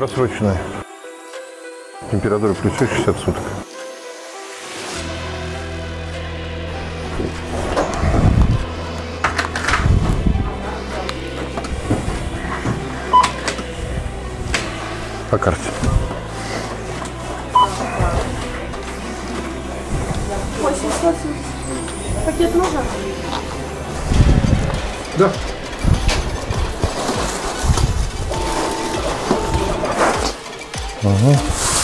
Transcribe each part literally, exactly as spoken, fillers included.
Просроченная. Температура плюс шестьдесят суток. По карте. восемьсот. Пакет нужен? Да. Угу.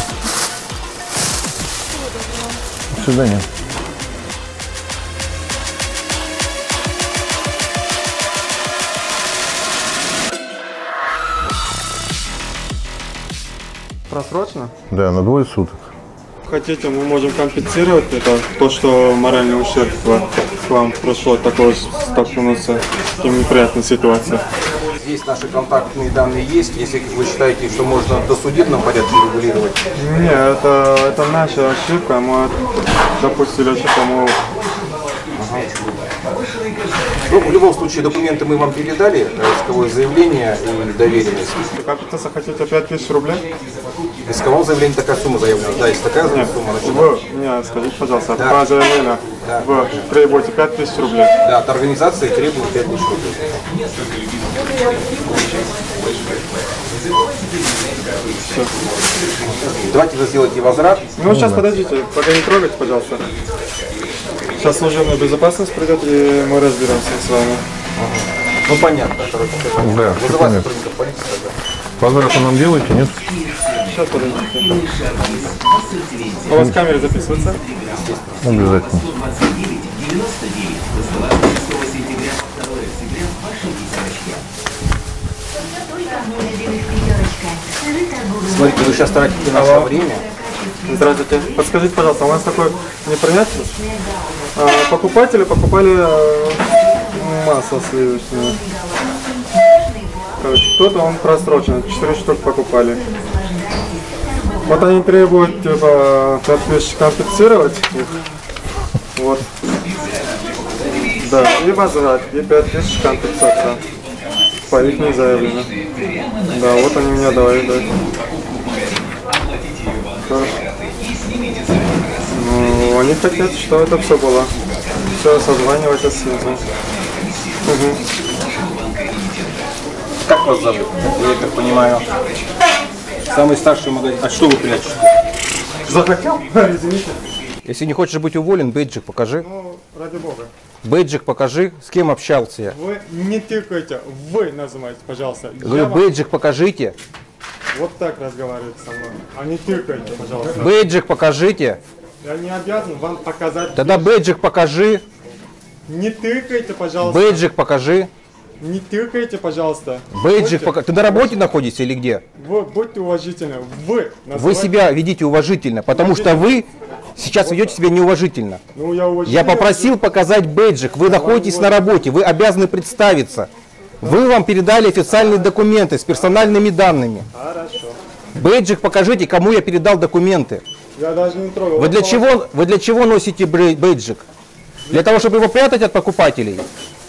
До свидания. Просрочно? Да, на двое суток. Хотите, мы можем компенсировать это, то, что моральный ущерб к вам пришло, такое столкнуться с такими неприятной ситуацией. Здесь наши контактные данные есть, если вы считаете, что можно в досудебном порядке регулировать. Нет, это, это наша ошибка, мы допустили ошибку, мы... Ну, в любом случае, документы мы вам передали, исковое заявление и доверенность. Компенсация хотите пять тысяч рублей? В исковом заявлении такая сумма заявлена. Да, есть такая Нет, сумма. вы, нет, скажите, пожалуйста, Да. по заявлению Да. вы требуете пять тысяч рублей? Да, от организации требуют пять тысяч рублей. Все. Давайте вы сделаете возврат. Ну, сейчас подождите, пока не трогайте, пожалуйста. Сейчас служебная безопасность придет, и мы разберемся с вами. Ну, понятно. Короче, Да, вызывайте понятно. сотрудников полиции тогда. Возврат нам делаете, нет? Сейчас подождите. У вас камера записывается? Обязательно. Смотрите, вы сейчас тратите наше Алло. время. Здравствуйте. Подскажите, пожалуйста, у нас такое неприятие. А, покупатели покупали а, масло сливочное. Короче, кто-то он просрочен, четыре штук покупали. Вот они требуют, типа, пять тысяч компенсировать их. Вот. Да, и возврат, и пять тысяч компенсация. По их не заявлено. Да, вот они меня давали дать. Ну, они хотят, что это все было. Все, созванивать снизу. Угу. Как вас зовут? Я так понимаю. Самый старший магазин. А что вы прячете? Захотел? Извините. Если не хочешь быть уволен, бейджик покажи. Ну, ради бога. Бейджик покажи, с кем общался я. Вы не тыкайте, вы называйте, пожалуйста. Я Говорю, вам бейджик покажите. вот так разговаривайте со мной. А не тыкайте, пожалуйста. Бейджик покажите. Я не обязан вам показать. Тогда бейджик покажи. Не тыкайте, пожалуйста. Бейджик покажи. Не тыкайте, пожалуйста. Бейджик Будьте- покажи. Ты на работе находишься или где? Вы будьте уважительны. Вы Вы называйте- себя ведите уважительно, потому что вы сейчас ведете себя неуважительно. Ну, я уважительный. Я попросил показать бейджик. Вы находитесь на работе, вы обязаны представиться. Вы вам передали официальные документы с персональными данными. Хорошо. Бейджик покажите, кому я передал документы. Я даже не трогал. Вы для чего, вы для чего носите брей- бейджик? Для того, чтобы его прятать от покупателей?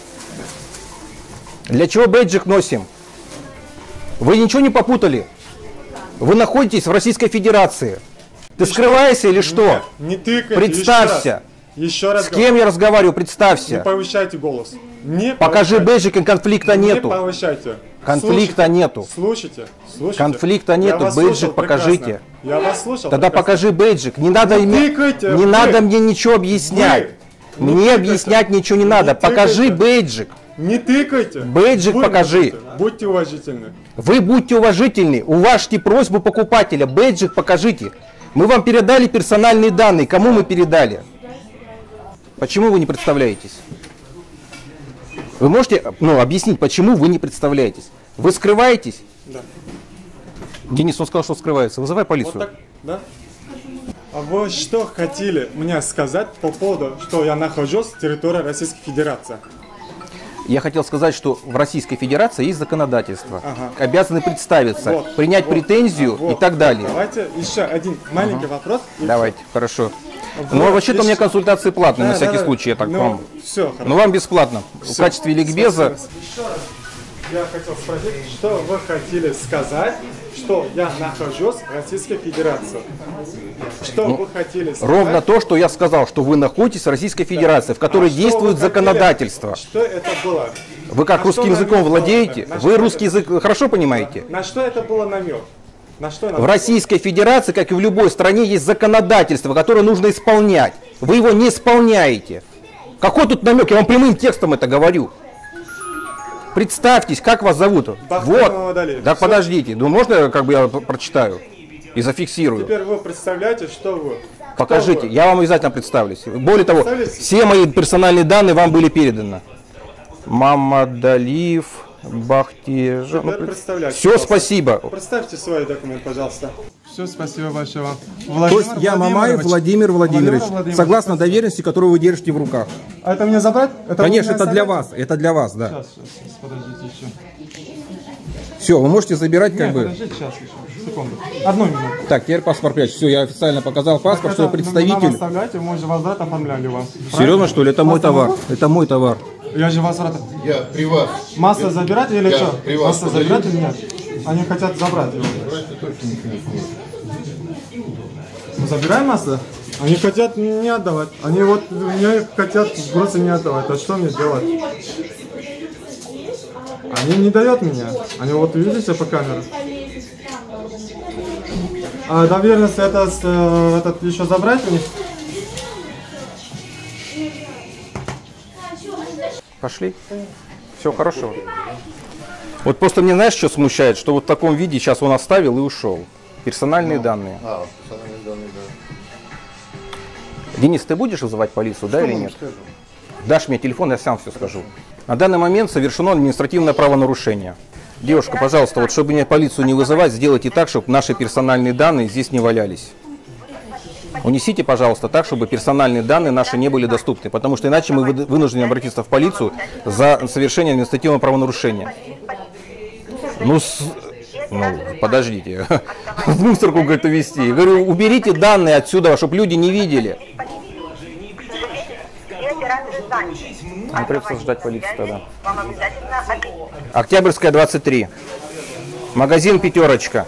Для чего бейджик носим? Вы ничего не попутали? Вы находитесь в Российской Федерации. Ты скрываешься или что? Нет, не тыкайте. Представься. Еще раз. С кем я разговариваю? Не Представься. повышайте голос. Не Покажи повышайте. бейджик, и конфликта Не нету. повышайте. Конфликта Слушайте, нету. Слушайте, слушайте. Конфликта Я нету, вас бейджик слушал покажите. прекрасно. Я вас слушал. Тогда прекрасно. покажи бейджик. Не надо, мне- тыкайте, не вы. надо мне ничего объяснять. Вы. Не Мне тыкайте. объяснять ничего не Не надо. Покажи тыкайте. бейджик. Не тыкайте. Бейджик Вы покажи. можете. Будьте уважительны. Вы будьте уважительны, уважьте просьбу покупателя, бейджик покажите. Мы вам передали персональные данные, кому мы передали? Почему вы не представляетесь? Вы можете ну, объяснить, почему вы не представляетесь? Вы скрываетесь? Да. Денис, он сказал, что скрывается. Вызывай полицию. Вот так, да? А вы что хотели мне сказать по поводу, что я нахожусь в территории Российской Федерации? Я хотел сказать, что в Российской Федерации есть законодательство. Ага. Обязаны представиться, Вот, принять вот, претензию вот. и так далее. Давайте еще один маленький вопрос. и Давайте, хорошо. Вот, Но вообще-то у меня еще- консультации платные, Да, на всякий да, да. случай, я так Ну, вам. все, хорошо. Ну вам бесплатно. В Всё. качестве ликбеза. Спасибо. Я хотел спросить, что вы хотели сказать, что я нахожусь в Российской Федерации? Что Ну, вы хотели сказать? Ровно то, что я сказал, что вы находитесь в Российской Федерации, в которой А что действует вы хотели? законодательство. Что это было? Вы как На русским что языком намек владеете? был? На Вы что русский это- язык хорошо понимаете? На что это было намек? На что В намек? Российской Федерации, как и в любой стране, есть законодательство, которое нужно исполнять. Вы его не исполняете. Какой тут намек? Я вам прямым текстом это говорю. Представьтесь, как вас зовут? Бахтин Вот. Мамадалиев. Да Всё. подождите, ну можно как бы я п- прочитаю и зафиксирую? Теперь вы представляете, что вы? Кто Покажите, вы? я вам обязательно представлюсь. Более того, Представьтесь. все мои персональные данные вам были переданы. Мамадалиев, Бахти. Теперь представляйте, Все, пожалуйста. спасибо. Представьте свой документ, пожалуйста. Все, спасибо большое вам. То есть я Мамаев Владимир Владимирович, согласно доверенности, которую вы держите в руках. А это мне забрать? Это Конечно, вы мне это для оставите? вас, это для вас, да. Сейчас, сейчас, сейчас, подождите еще. Все, вы можете забирать как Нет, бы. подождите, сейчас еще. Секунду. Одну минуту. Так, теперь паспорт прячь. Все, я официально показал паспорт, что я Это Нам представитель. оставляйте, мы же возврат оформляли вам. Серьезно, что ли? Это мой Масло товар. могу? Это мой товар. Я же возврат. Я при вас. Масло забирать или Я что? при вас Масло подаю. забирать или нет? Они хотят забрать его. Мы забираем масло? Они хотят не отдавать. Они вот мне хотят просто не отдавать. А что мне делать? Они не дают меня. Они вот видите по камерам. А доверенность это, э, этот еще забрать у них? Пошли. Все хорошо. Вот просто мне знаешь, что смущает, что вот в таком виде сейчас он оставил и ушел. Персональные данные. А, персональные данные, да. Денис, ты будешь вызывать полицию, да или нет? Дашь мне телефон, я сам все скажу. На данный момент совершено административное правонарушение. Девушка, пожалуйста, вот чтобы мне полицию не вызывать, сделайте так, чтобы наши персональные данные здесь не валялись. Унесите, пожалуйста, так, чтобы персональные данные наши не были доступны, потому что иначе мы вы- вынуждены обратиться в полицию за совершение административного правонарушения. Ну, с... ну подождите, в мусорку, говорит, увезти. Я говорю, уберите данные отсюда, чтобы люди не видели. Ну, придется ждать полицию тогда. Октябрьская, двадцать три. Магазин «Пятерочка».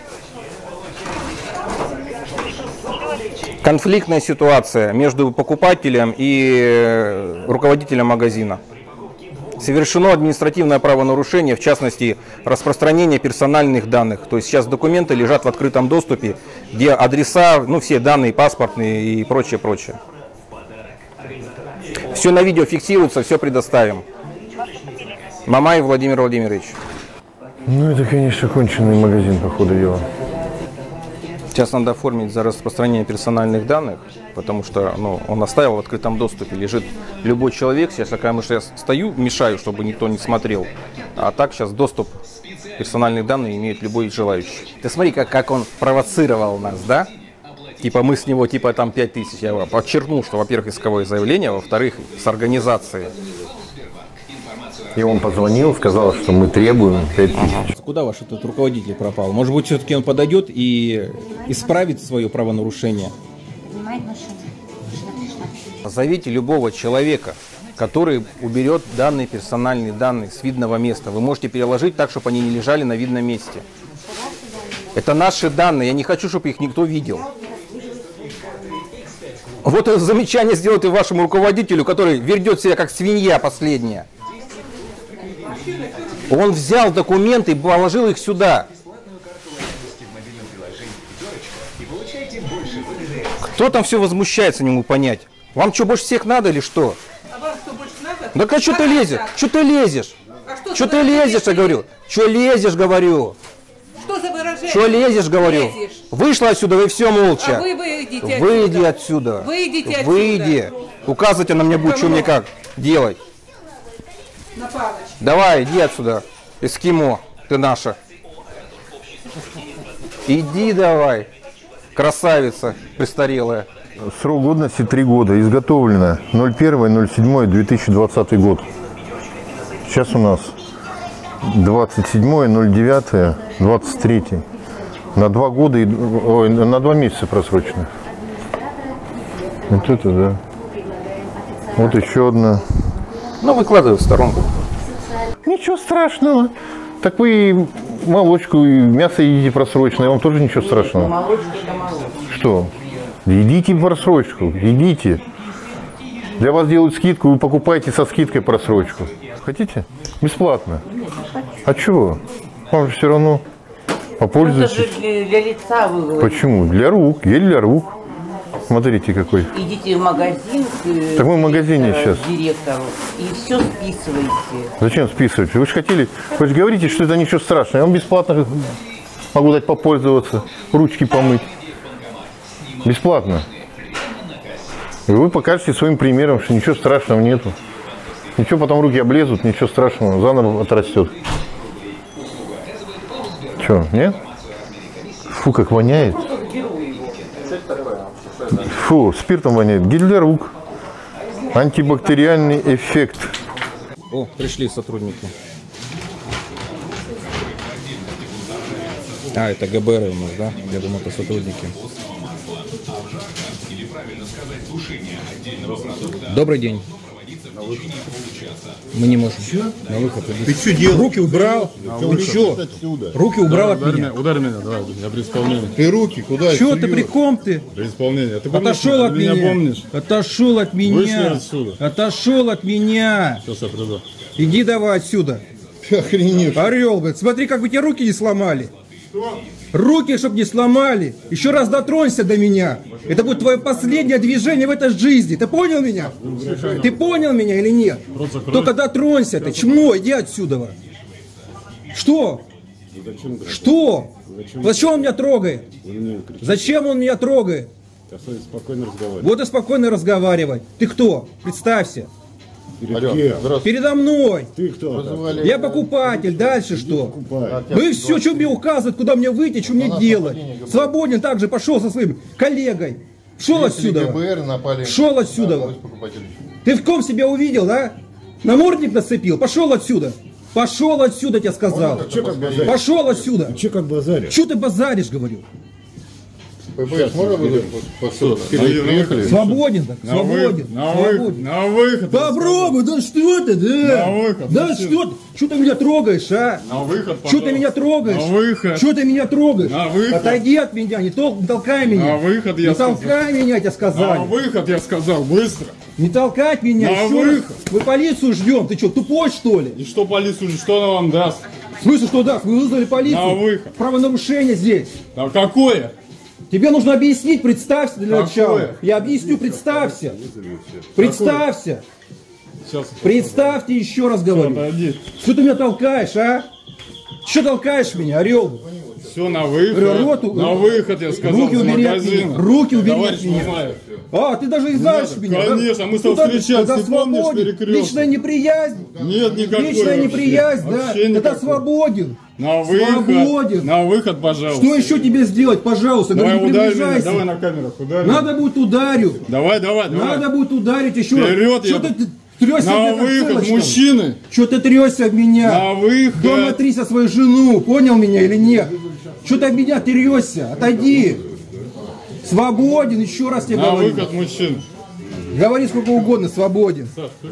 Конфликтная ситуация между покупателем и руководителем магазина. Совершено административное правонарушение, в частности, распространение персональных данных. То есть сейчас документы лежат в открытом доступе, где адреса, ну все данные паспортные и прочее, прочее. Все на видео фиксируется, все предоставим. Мамаев Владимир Владимирович. Ну, это, конечно, конченый магазин, по ходу дела. Сейчас надо оформить за распространение персональных данных, потому что ну, он оставил в открытом доступе, лежит любой человек. Сейчас, пока я стою, мешаю, чтобы никто не смотрел. А так сейчас доступ персональных данных имеет любой желающий. Ты смотри, как, как он провоцировал нас, да? Типа мы с него, типа там пять тысяч. Я подчеркнул, что, во-первых, исковое заявление, во-вторых, с организацией. И он позвонил, сказал, что мы требуем пять тысяч. Куда ваш этот руководитель пропал? Может быть, все-таки он подойдет и исправит свое правонарушение? Принимает машину. Пришла, пришла. Зовите любого человека, который уберет данные, персональные данные с видного места. Вы можете переложить так, чтобы они не лежали на видном месте. Это наши данные. Я не хочу, чтобы их никто видел. Вот это замечание сделайте вашему руководителю, который ведет себя как свинья последняя. Он взял документы и положил их сюда. Кто там все возмущается, не могу понять. Вам что, больше всех надо или что? А вам что, больше надо? Да а что ты лезешь? Что ты лезешь? А что, Что за ты выражение? лезешь, я говорю? Что лезешь, говорю? Что за выражение? Что лезешь, говорю? Лезешь. Вышла отсюда, и все молча. А вы выйдите Выйди отсюда. отсюда. Выйдите отсюда. Выйди. Указывайте на меня будет, что мне как делать. На палочке. Давай, иди отсюда. Эскимо, ты наша. Иди давай. Красавица престарелая. Срок годности три года. Изготовлено ноль первое ноль седьмое две тысячи двадцатый год. Сейчас у нас двадцать седьмое ноль девятое двадцать третий. На два года, и- ой, на два месяца просрочено. Вот это да. Вот еще одна. Ну, выкладывай в сторонку. Ничего страшного. Так вы и молочку, и мясо едите просроченное, вам тоже ничего страшного. Молочка это молочка. Что? Едите просрочку, едите. Для вас делают скидку, вы покупаете со скидкой просрочку. Хотите? Бесплатно. А чего? Вам же все равно попользуйтесь. Это же для, для лица вы говорите. Почему? Для рук, гель для рук. Смотрите какой. Идите в магазин к, Так мы в магазине сейчас. директору и все списываете. Зачем списывать? Вы же хотели, вы же говорите, что это ничего страшного. Я вам бесплатно могу дать попользоваться, ручки помыть. Бесплатно. И вы покажете своим примером, что ничего страшного нету. Ничего, потом руки облезут, ничего страшного, заново отрастет. Че, нет? Фу, как воняет. Фу, спиртом воняет. Гель для рук. Антибактериальный эффект. О, пришли сотрудники. А, это ГБР у нас, да? Я думал, это сотрудники. Добрый день. Мы не можем. На выход. Ты что делаешь? Руки убрал. Ты что? Руки убрал от меня. Ударь меня, давай, я при исполнении. Ты руки куда? Что ты, при ком ты? При исполнении. Ты помнишь, Отошел от ты меня меня. помнишь? Отошел от Вышли меня. отсюда. Отошел от меня. Сейчас я приду. Иди давай отсюда. Ты охренел. Орел, блядь. Смотри, как бы тебе руки не сломали. Руки, чтобы не сломали. Еще раз дотронься до меня. Это будет твое последнее движение в этой жизни. Ты понял меня? Ты понял меня или нет? Только дотронься ты. Чмо, иди отсюда. Что? Что? Зачем он меня трогает? Зачем он меня трогает? Спокойно разговаривай. Вот и спокойно разговаривай. Ты кто? Представься. Передо мной. Ты кто? Я покупатель. Дальше что? Вы все, что мне указывают, куда мне выйти, что мне делать. Свободен также пошел со своим коллегой. Шел отсюда. Шел отсюда. Ты в ком себя увидел, да? Намордник нацепил. Пошел отсюда. Пошел отсюда, я тебе сказал. Пошел отсюда. Че как базаришь? Что ты базаришь, говорю? ППС можно вызвать? Приехали? Свободен, так, свободен, На выход, свободен. на выход. Попробуй, да что ты, да? На выход, Да мужчина. что ты? Что ты меня трогаешь, а? На выход, Что ты пожалуйста. меня трогаешь? На выход. Что ты меня трогаешь? На выход. Отойди от меня, не, тол- не толкай меня. На выход, я Не сказал. толкай меня, я тебе На сказал. выход, я сказал, быстро. Не толкать меня, На еще раз. выход. Мы полицию ждем. Ты что, тупой что ли? И что полицию, что она вам даст? В смысле, что да? Вы вызвали полицию. На выход. Правонарушение здесь. А какое? Тебе нужно объяснить, представься для Какое? начала. Я объясню, представься. Представься. Сейчас. Представьте, еще раз говорю. Подойди. Что ты меня толкаешь, а? Что толкаешь меня, орел? Все, на выход. Говорю, роту- на выход, я сказал, Руки с убери от магазина. меня. Руки убери Товарищ от меня. Мамаев. А, ты даже и знаешь Нет, меня. да? конечно, мы с тобой Куда ты- встречались, когда ты помнишь, свободен? перекресток? Личная неприязнь. Нет, никакой Личная вообще. неприязнь, да? Вообще Тогда никакой. свободен. На выход. Свободен. На выход, пожалуйста. Что еще тебе сделать, пожалуйста? Давай Говорю, не ударь меня, приближайся. давай на камерах ударь. Надо будет ударю. Давай, давай, давай. Надо будет ударить еще Вперед, раз. Что я- ты трёшься На меня как выход, целочка? мужчины. Что ты трёшься об меня? На выход. Дома трися свою жену, понял меня или нет? Что ты об меня трёшься? Отойди. Свободен, еще раз тебе На говорю. выход, мужчин. Говори сколько угодно, свободен.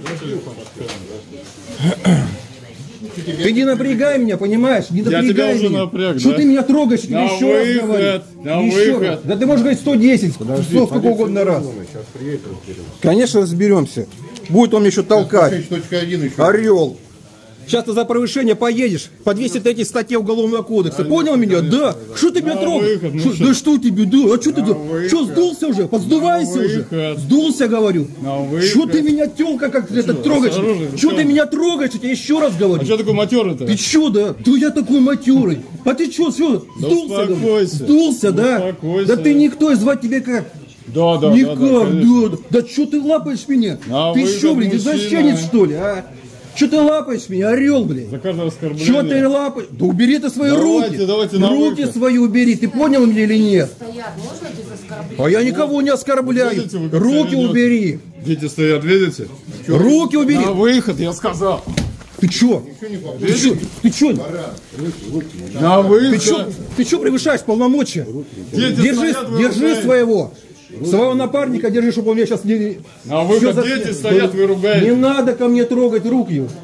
Ты не напрягай меня, понимаешь? Не Я напрягай тебя уже меня. напряг, Что да? ты меня трогаешь? Я тебе На еще раз выход, говорю. на Еще выход. раз. Да ты можешь говорить сто десять, сто сколько угодно раз. Конечно, разберемся. Будет он еще толкать. шесть точка один еще. Орел. Сейчас ты за превышение поедешь по двести третьей статье Уголовного кодекса. Понял меня? Да. Что ты меня На трогаешь? выход, Шо- мужик. Да что тебе, да? А что ты, выход. что, сдулся уже? Подсдувайся На уже. выход. Сдулся, говорю. На выход. Что ты меня, тёлка, как это трогаешь? осторожно, Что что? ты меня трогаешь? Я тебе еще раз А говорю. что такой матерый-то? Ты чё, да? Да я такой матерый. А ты чё, все, сдулся, говорю? успокойся. Сдулся, да? Успокойся. Да ты никто, и звать тебя как? Да, да, Никак, да, да, конечно. да, да. Да что ты лапаешь меня? На Ты выход, что, блин, мужчина. извращенец, что ли, а? Что ты лапаешь меня, орел, блин? За каждое оскорбление. Что ты лапаешь? Да убери ты свои Давайте, руки. давайте на руки выход. свои убери. Ты понял меня или нет? А я никого не оскорбляю. Видите, вы как Руки себя ведете? убери. Дети стоят, видите? Руки убери. На выход, я сказал. Ты чё? Ты чё? Ты чё? На выход. Ты чё? Ты чё превышаешь полномочия? Дети Держи, стоят, вы держи ругаетесь. своего. Своего напарника держи, чтобы он меня сейчас не... На выход Всё за- дети стоят, вы ругаетесь. Не надо ко мне трогать руки.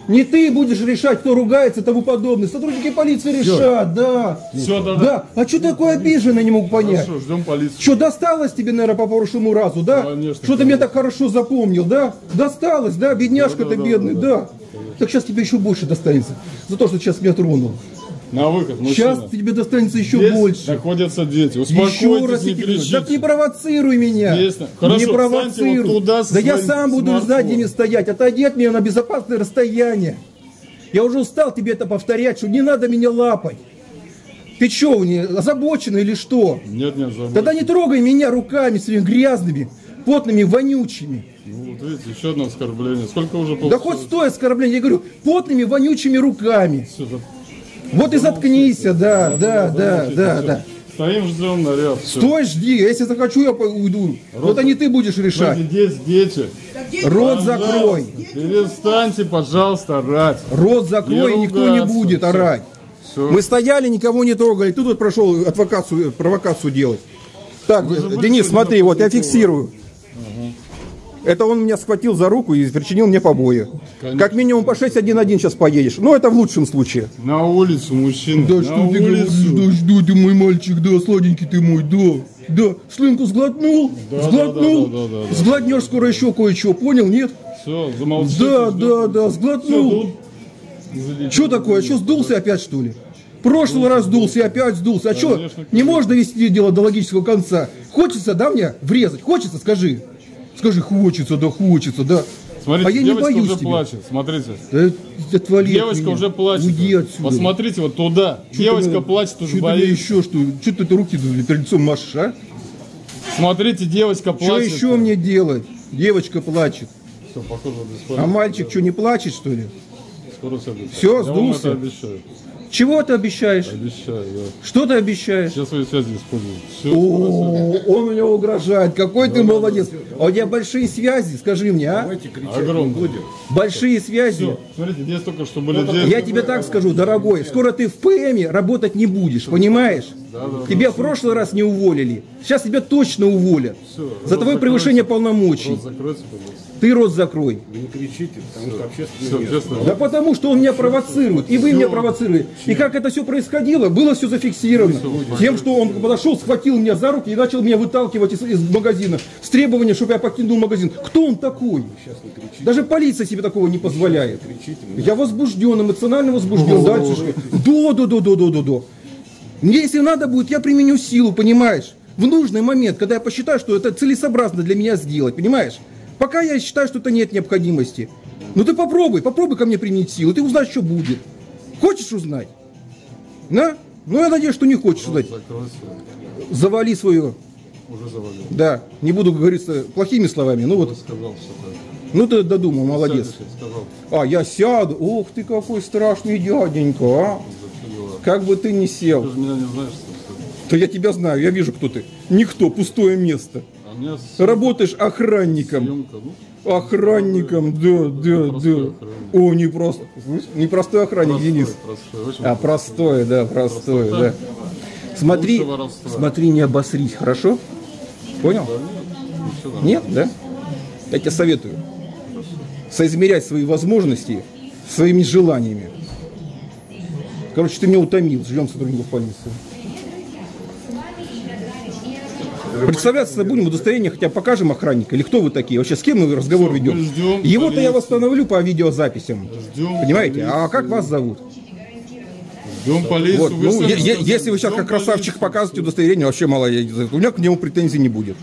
Не ты будешь решать, кто ругается и тому подобное. Сотрудники полиции решат, да. Все, да, да. А что такое обиженный, не могу понять. Хорошо, ждем полицию. Что, досталось тебе, наверное, по прошлому разу, да? Конечно. Что ты меня так хорошо запомнил, да? Досталось, да? Бедняжка-то Да, да, да, бедный, да, да. Так сейчас тебе еще больше достанется. За то, что сейчас меня тронул. На выход, мужчина. Сейчас тебе достанется еще Здесь больше. находятся дети. Еще Успокойтесь, раз не я тебе говорю. кричите. Так не провоцируй меня. Здесь- Хорошо, не встаньте провоцируй. вот туда со Да я своим сам буду смартфоном. сзади не стоять. Отойди от меня на безопасное расстояние. Я уже устал тебе это повторять, что не надо меня лапать. Ты что, не озабоченный или что? Нет, нет, забудь. Тогда не трогай меня руками своими грязными, потными, вонючими. Ну, вот видите, еще одно оскорбление. Сколько уже Да получилось? хоть стой оскорбление, я говорю, потными, вонючими руками. Всё, да. Вот и заткнись, да, да, да, Замолчите, да, всё. да. Стоим, ждем наряд. всё. Стой, жди, если захочу, я по- уйду. Вот они ты будешь решать. Смотрите, здесь дети. Рот Пожалуйста, закрой. Перестаньте, пожалуйста, орать. Рот закрой, и никто не ругаться. будет Всё. орать. Всё. Мы стояли, никого не трогали. Тут вот прошел адвокацию, провокацию делать. Так, забыли, Денис, что смотри, не вот я такого? фиксирую. Это он меня схватил за руку и причинил мне побои. Конечно. Как минимум по шесть один один сейчас поедешь. Ну, это в лучшем случае. На улицу, мужчина. Да на что ты говоришь, улицу. да что ты мой мальчик, да, сладенький ты мой, да. Да, слюнку сглотнул, Да, сглотнул. да, да, да, да, да. Сглотнешь скоро еще кое-что, понял, нет? Все, замолчите. Да, ждем. да, да, Всё, сглотнул. тут залетело. Что такое? Что, сдулся опять, что ли? Прошлый раз сдулся и опять сдулся. А что, Конечно, не можно довести дело до логического конца? Хочется, да, мне врезать? Хочется, скажи. Скажи, хочется, да, хочется, да. Смотрите, а я не девочка боюсь уже тебя. плачет. Смотрите. Да, отвали от Девочка меня. уже плачет. Уйди отсюда. Посмотрите вот туда. Чё Девочка ты, плачет, уже чё ты мне боится. еще что? Что ты это руки перед лицом машешь, а? Смотрите, девочка Что плачет. еще мне делать? Девочка плачет. Все, похоже, без А мальчик что, не плачет, что ли? Скоро все будет. Всё, Я вам сдулся? это обещаю. Чего ты обещаешь? Обещаю, да. Что ты обещаешь? Сейчас свои связи использую. Все, О, он меня угрожает. Какой ты молодец. А у тебя большие связи, скажи мне, а? огромное. Большие связи. Все, смотрите, здесь только что были дети. Я тебе так скажу, дорогой, скоро ты в ПМе работать не будешь, понимаешь? Тебя в прошлый раз не уволили. Сейчас тебя точно уволят. За твое превышение полномочий. Рот закройте, пожалуйста. Ты рот закрой. Все, честно. Да потому что он меня провоцирует, и вы меня провоцируете. И как это все происходило, было все зафиксировано. Тем, что он подошел, схватил меня за руки и начал меня выталкивать из, из магазина с требованием, чтобы я покинул магазин. Кто он такой? Даже полиция себе такого не позволяет. Я возбужден, эмоционально возбужден. Дальше. До, до, до, до, до, до, до. Мне, если надо будет, я применю силу, понимаешь? В нужный момент, когда я посчитаю, что это целесообразно для меня сделать, понимаешь? Пока я считаю, что это нет необходимости. Ну ты попробуй, попробуй ко мне применить силу, ты узнаешь, что будет. Хочешь узнать? Да? Ну я надеюсь, что не хочешь узнать. Завали свое. Уже завалил. Да, не буду говориться плохими словами, ну вот. Сказал все так. Ну ты додумал, молодец. Сядешь, я сказал. А, я сяду. Ох ты какой страшный дяденька, а. Как бы ты ни сел. Ты же меня не знаешь, что ли? То я тебя знаю, я вижу, кто ты. Никто, пустое место. А у меня с- Работаешь охранником. съемка, ну, Охранником, да, да, Простой да. охранник. О, не просто. Непростой охранник, простой, Денис. простой, очень А простой, да, простой, Простота. да. Смотри, Лучше воровства. смотри, не обосрись, хорошо? Понял? Нет, да? Я тебе советую соизмерять свои возможности своими желаниями. Короче, ты меня утомил. Ждем сотрудников полиции. Представляться будем, удостоверение хотя бы покажем охранника. Или кто вы такие? Вообще с кем мы разговор ведем? ждем Его-то я полицию. восстановлю по видеозаписям. Ждем Понимаете? А полицию. как вас зовут? Ждем полицию. Вот, вы ну, сами е- е- сказали, если вы сейчас ждем как красавчик полицию. показываете удостоверение, вообще мало, я- у меня к нему претензий не будет.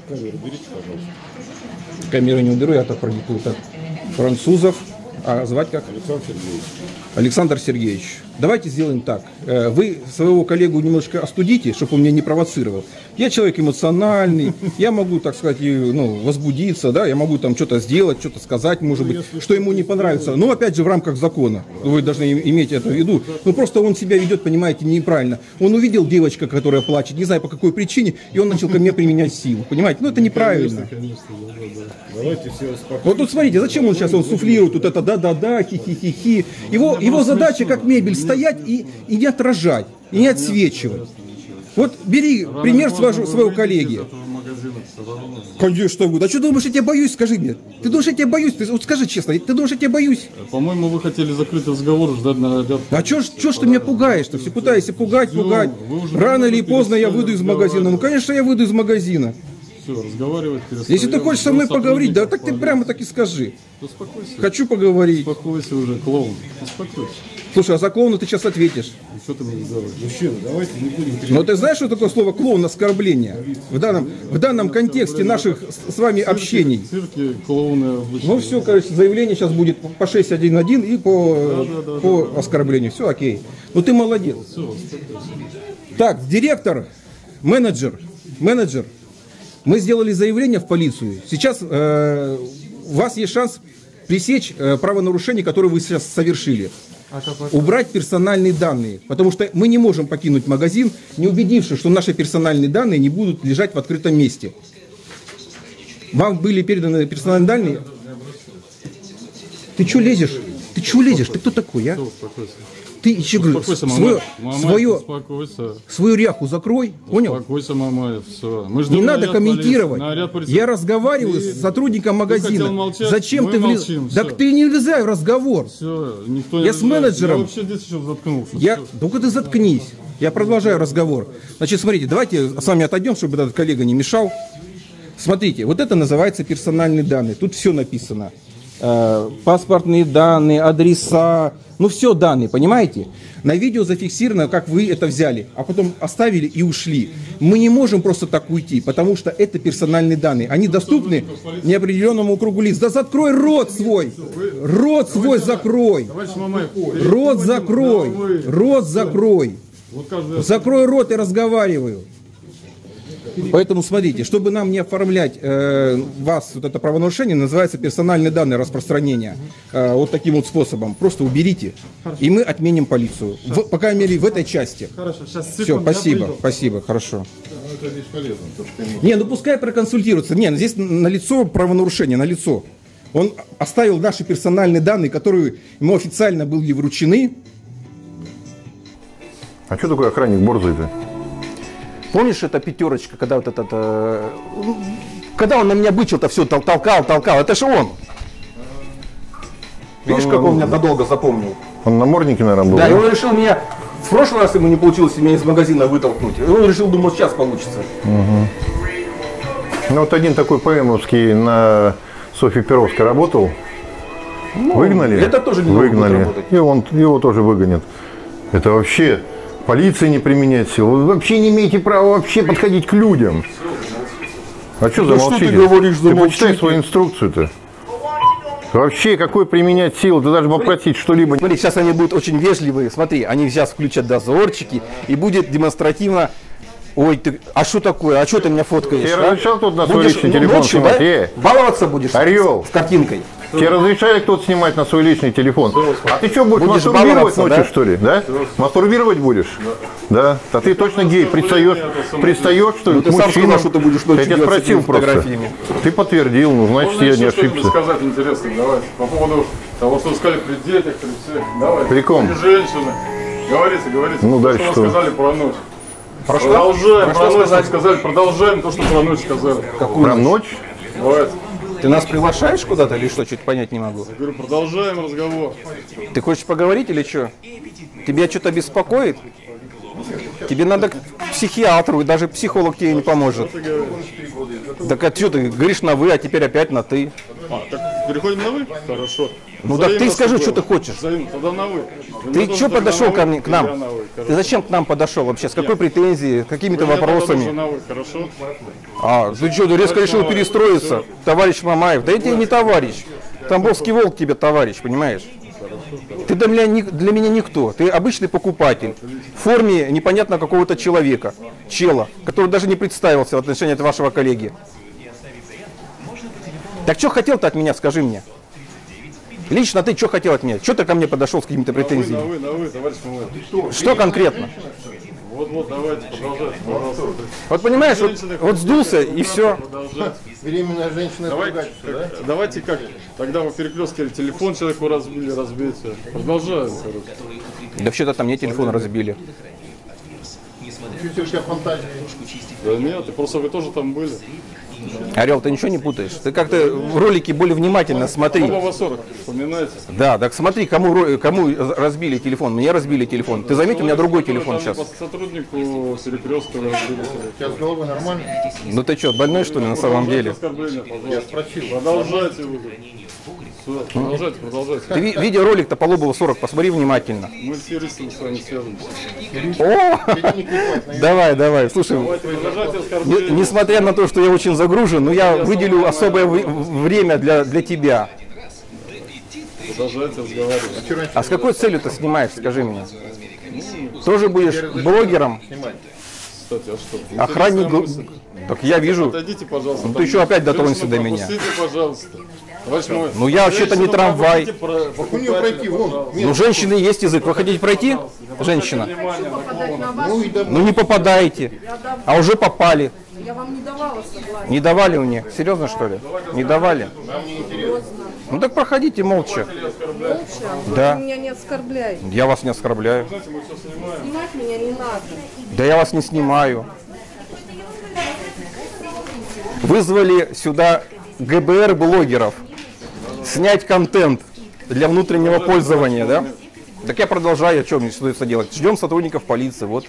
Камеру не уберу, я так продиктую. Так. Французов. А звать как? Александр Сергеевич. Александр Сергеевич. Давайте сделаем так. Э, Вы своего коллегу немножко остудите, чтобы он меня не провоцировал. Я человек эмоциональный, я могу, так сказать, и, ну, возбудиться, да, я могу там что-то сделать, что-то сказать, может быть, что ему не понравится. Но опять же в рамках закона. Вы должны иметь это в виду. Ну просто он себя ведет, понимаете, неправильно. Он увидел девочку, которая плачет, не знаю по какой причине, и он начал ко мне применять силу. Понимаете? Ну это неправильно. Давайте все успокоимся. Вот тут смотрите, зачем он сейчас он суфлирует тут это да-да-да, хи-хи-хи-хи. Его, его задача как мебель стоять и, и не отражать, и не отсвечивать. Вот бери пример своего, своего коллеги. магазина, все равно. Конечно, буду. А что думаешь, я тебя боюсь, скажи мне? Ты думаешь, я тебя боюсь? Ты, вот скажи честно, ты думаешь, я тебя боюсь? По-моему, вы хотели закрыть разговор, ждать на ряд. А чё ж, чё ж ты меня пугаешь-то? Все пытаешься пугать, Всё, пугать. вы уже Рано или перестали поздно я выйду из магазина. Ну, конечно, я выйду из магазина. Все, разговаривать перестаем. Если ты хочешь со мной поговорить, да так ты прямо так и скажи. Успокойся. Хочу поговорить. Успокойся уже, клоун. Успокойся. Слушай, а за клоуна ты сейчас ответишь. И что ты мне сделаешь? Мужчина, давайте не будем кричать. Но ты знаешь, что такое слово клоун оскорбление? В данном, в данном контексте наших с с вами общений. В цирке клоуны обычно. Ну все, короче, заявление сейчас будет по шесть один один и по, да, да, по оскорблению. Все, окей. Ну ты молодец. Все, успокойся. Так, директор, менеджер, менеджер. Мы сделали заявление в полицию. Сейчас э, у вас есть шанс пресечь э, правонарушение, которое вы сейчас совершили. Убрать персональные данные, потому что мы не можем покинуть магазин, не убедившись, что наши персональные данные не будут лежать в открытом месте. Вам были переданы персональные данные? Ты что лезешь? Ты что лезешь? Ты кто такой, а? Все, успокойся. Ты еще говорю, Успокойся, свою, Мамаев. свою, Успокойся. свою ряху закрой, понял? Успокойся, Мамаев, все. Мы ждем Не надо наряд комментировать. полиции. Наряд полиции. Я разговариваю Ты- с сотрудником магазина. хотел молчать, Зачем мы ты влез? молчим, Так всё. ты не влезай в разговор. Все, никто не Я с влезает. менеджером. Я вообще здесь еще заткнулся. Я, Всё. только ты заткнись. Я продолжаю разговор. Значит, смотрите, давайте с вами отойдем, чтобы этот коллега не мешал. Смотрите, вот это называется персональные данные. Тут все написано. Э, паспортные данные, адреса, ну все данные, понимаете? На видео зафиксировано, как вы это взяли, а потом оставили и ушли. Мы не можем просто так уйти, потому что это персональные данные. Они доступны неопределенному кругу лиц. Да закрой рот свой! Рот свой закрой! Товарищ Мамаев, Рот закрой! да, вы- Рот закрой! Вот каждый... Закрой рот и разговариваю. Поэтому смотрите, чтобы нам не оформлять э, вас вот это правонарушение, называется персональные данные распространения. Э, вот таким вот способом. Просто уберите, и мы отменим полицию. В, по крайней мере, в этой части. Хорошо, сейчас Все, спасибо, спасибо, хорошо. Не, ну пускай проконсультируется. Не, ну здесь на лицо правонарушение, на лицо. Он оставил наши персональные данные, которые ему официально были вручены. А что такое охранник борзый-то? Помнишь, эта пятерочка, когда вот этот, э, когда он на меня бычил-то все толкал, толкал, это же он. Видишь, как он меня надолго запомнил? Он наморднике, наверное, был. Да, и он решил меня, в прошлый раз ему не получилось меня из магазина вытолкнуть, и он решил, думал, сейчас получится. Ну вот один такой ПМовский на Софье Перовской работал. Ну, Выгнали? это тоже не Выгнали. будет работать. И он, его тоже выгонят. Это вообще полиция не применяет сил. Вы вообще не имеете права вообще подходить к людям. А что Да замолчите? что ты говоришь, Ты замолчите? почитай свою инструкцию-то. Вообще, какой применять силу? Ты даже попросить что-либо. Смотри, сейчас они будут очень вежливые, смотри, они сейчас включат дозорчики и будет демонстративно. Ой, ты, а что такое? А что ты меня фоткаешь? Ты а? разрешал тут на свой Будешь, личный ну, телефон ночью, снимать? да? Э, Баловаться будешь? Орел. С, с картинкой. Тебе разрешали кто-то снимать на свой личный телефон? А ты что, будешь, Будешь мастурбировать баловаться, ночью, да? что ли? Да? Мастурбировать будешь? Да. Да ты точно гей. Пристаешь, пристаешь, что ли, Ну, к ты сам мужчинам? сказал, что ты будешь ночью Я тебя делать с спросил этими просто. фотографиями. Ты подтвердил, ну, значит, Можно я не еще что-нибудь ошибся. сказать интересное, давайте. По поводу того, что вы сказали при детях, при всех. Давайте. При ком? При женщинах. Говорите, говорите. Ну, То, дальше что что? вы сказали про ночь. Про что? Продолжаем, Про про, что ночь сказать? сказали, продолжаем то, что про ночь сказали. Какую Про ночь? ночь? Давайте. Ты нас приглашаешь куда-то или что? Чуть понять не могу. Я говорю, продолжаем разговор. Ты хочешь поговорить или что? Тебя что-то беспокоит? Тебе надо к психиатру, и даже психолог тебе не поможет. Так а что ты говоришь на вы, а теперь опять на ты? А, так переходим на вы? Хорошо. Ну так ты Взаимно скажи, с что тобой. ты хочешь. Взаимно, тогда на вы. Вы Ты мне тоже что тогда подошел на ко вы, мне, к и нам? я на вы. Хорошо. Ты зачем к нам подошел вообще? С какой претензией? Какими-то Вы мне потом тоже вопросами? на вы, хорошо? А, ты что, ты резко решил перестроиться? Товарищ Мамаев. Да я тебе не товарищ. Тамбовский волк тебе товарищ, понимаешь? Ты для меня, ни- для меня никто. Ты обычный покупатель. В форме непонятно какого-то человека. Чела, который даже не представился в отношении от вашего коллеги. Так что хотел-то от меня, скажи мне? Лично ты что хотел от меня? Что ты ко мне подошел с какими-то На вы, претензиями? на вы, на вы, товарищ Мамаев. Что конкретно? Вот-вот, давайте, продолжайте, пожалуйста. Вот понимаешь, вот, вот сдулся и все. Продолжайте. Беременная женщина Давайте, как, давайте как, тогда вы перекрестке телефон человеку разбили, разбейте. Продолжаем, короче. Да вообще-то там мне телефон разбили. если у тебя фантазия. Да нет, ты просто вы тоже там были. Орел, ты ничего не путаешь? Ты как-то в ролике более внимательно смотри. Павлова сорок, вспоминайте. Да, так смотри, кому, ро- кому разбили телефон. Мне разбили телефон. Ты заметил, у меня другой телефон сейчас. По сотруднику перекрестка разбили. Сейчас головы нормально? Ну ты что, больной что ли на самом деле? Оскорбление, пожалуйста. Продолжайте вы. Всё, продолжайте, продолжайте. Ты ви- видеоролик-то по Лобову сорок, посмотри внимательно. Мы с Юристом с вами связываемся. О! Давай, давай, слушай. Продолжайте Не- оскорбление. несмотря на то, что я очень загружен, но я выделю особое вы- время для, для тебя. Продолжайте разговаривать. А с какой целью ты снимаешь, скажи мне? Тоже будешь блогером? Кстати, а что? Охранник... Интересная гл- мысль. Так я вижу. Отойдите, пожалуйста. Ну там ты еще опять дотронься женщину до меня. пропустите, пожалуйста. Товарищ мой, Ну я вообще-то не женщину трамвай. пропустите, про- У нее пройти, вон. покупателя, Ну, у женщины есть язык. Вы хотите пройти, женщина? внимание, Попадать на вас. Ну и да. Ну не попадаете. А уже попали. Я вам не давала согласия. Не давали мне. Серьезно, что ли? Не давали? Ну так проходите молча. Молча. Да. Вы меня не оскорбляете. Я вас не оскорбляю. Снимать меня не надо. Да я вас не снимаю. Вызвали сюда ГБР-блогеров. Снять контент для внутреннего пользования, да? Так я продолжаю, что мне остается делать? Ждем сотрудников полиции, вот.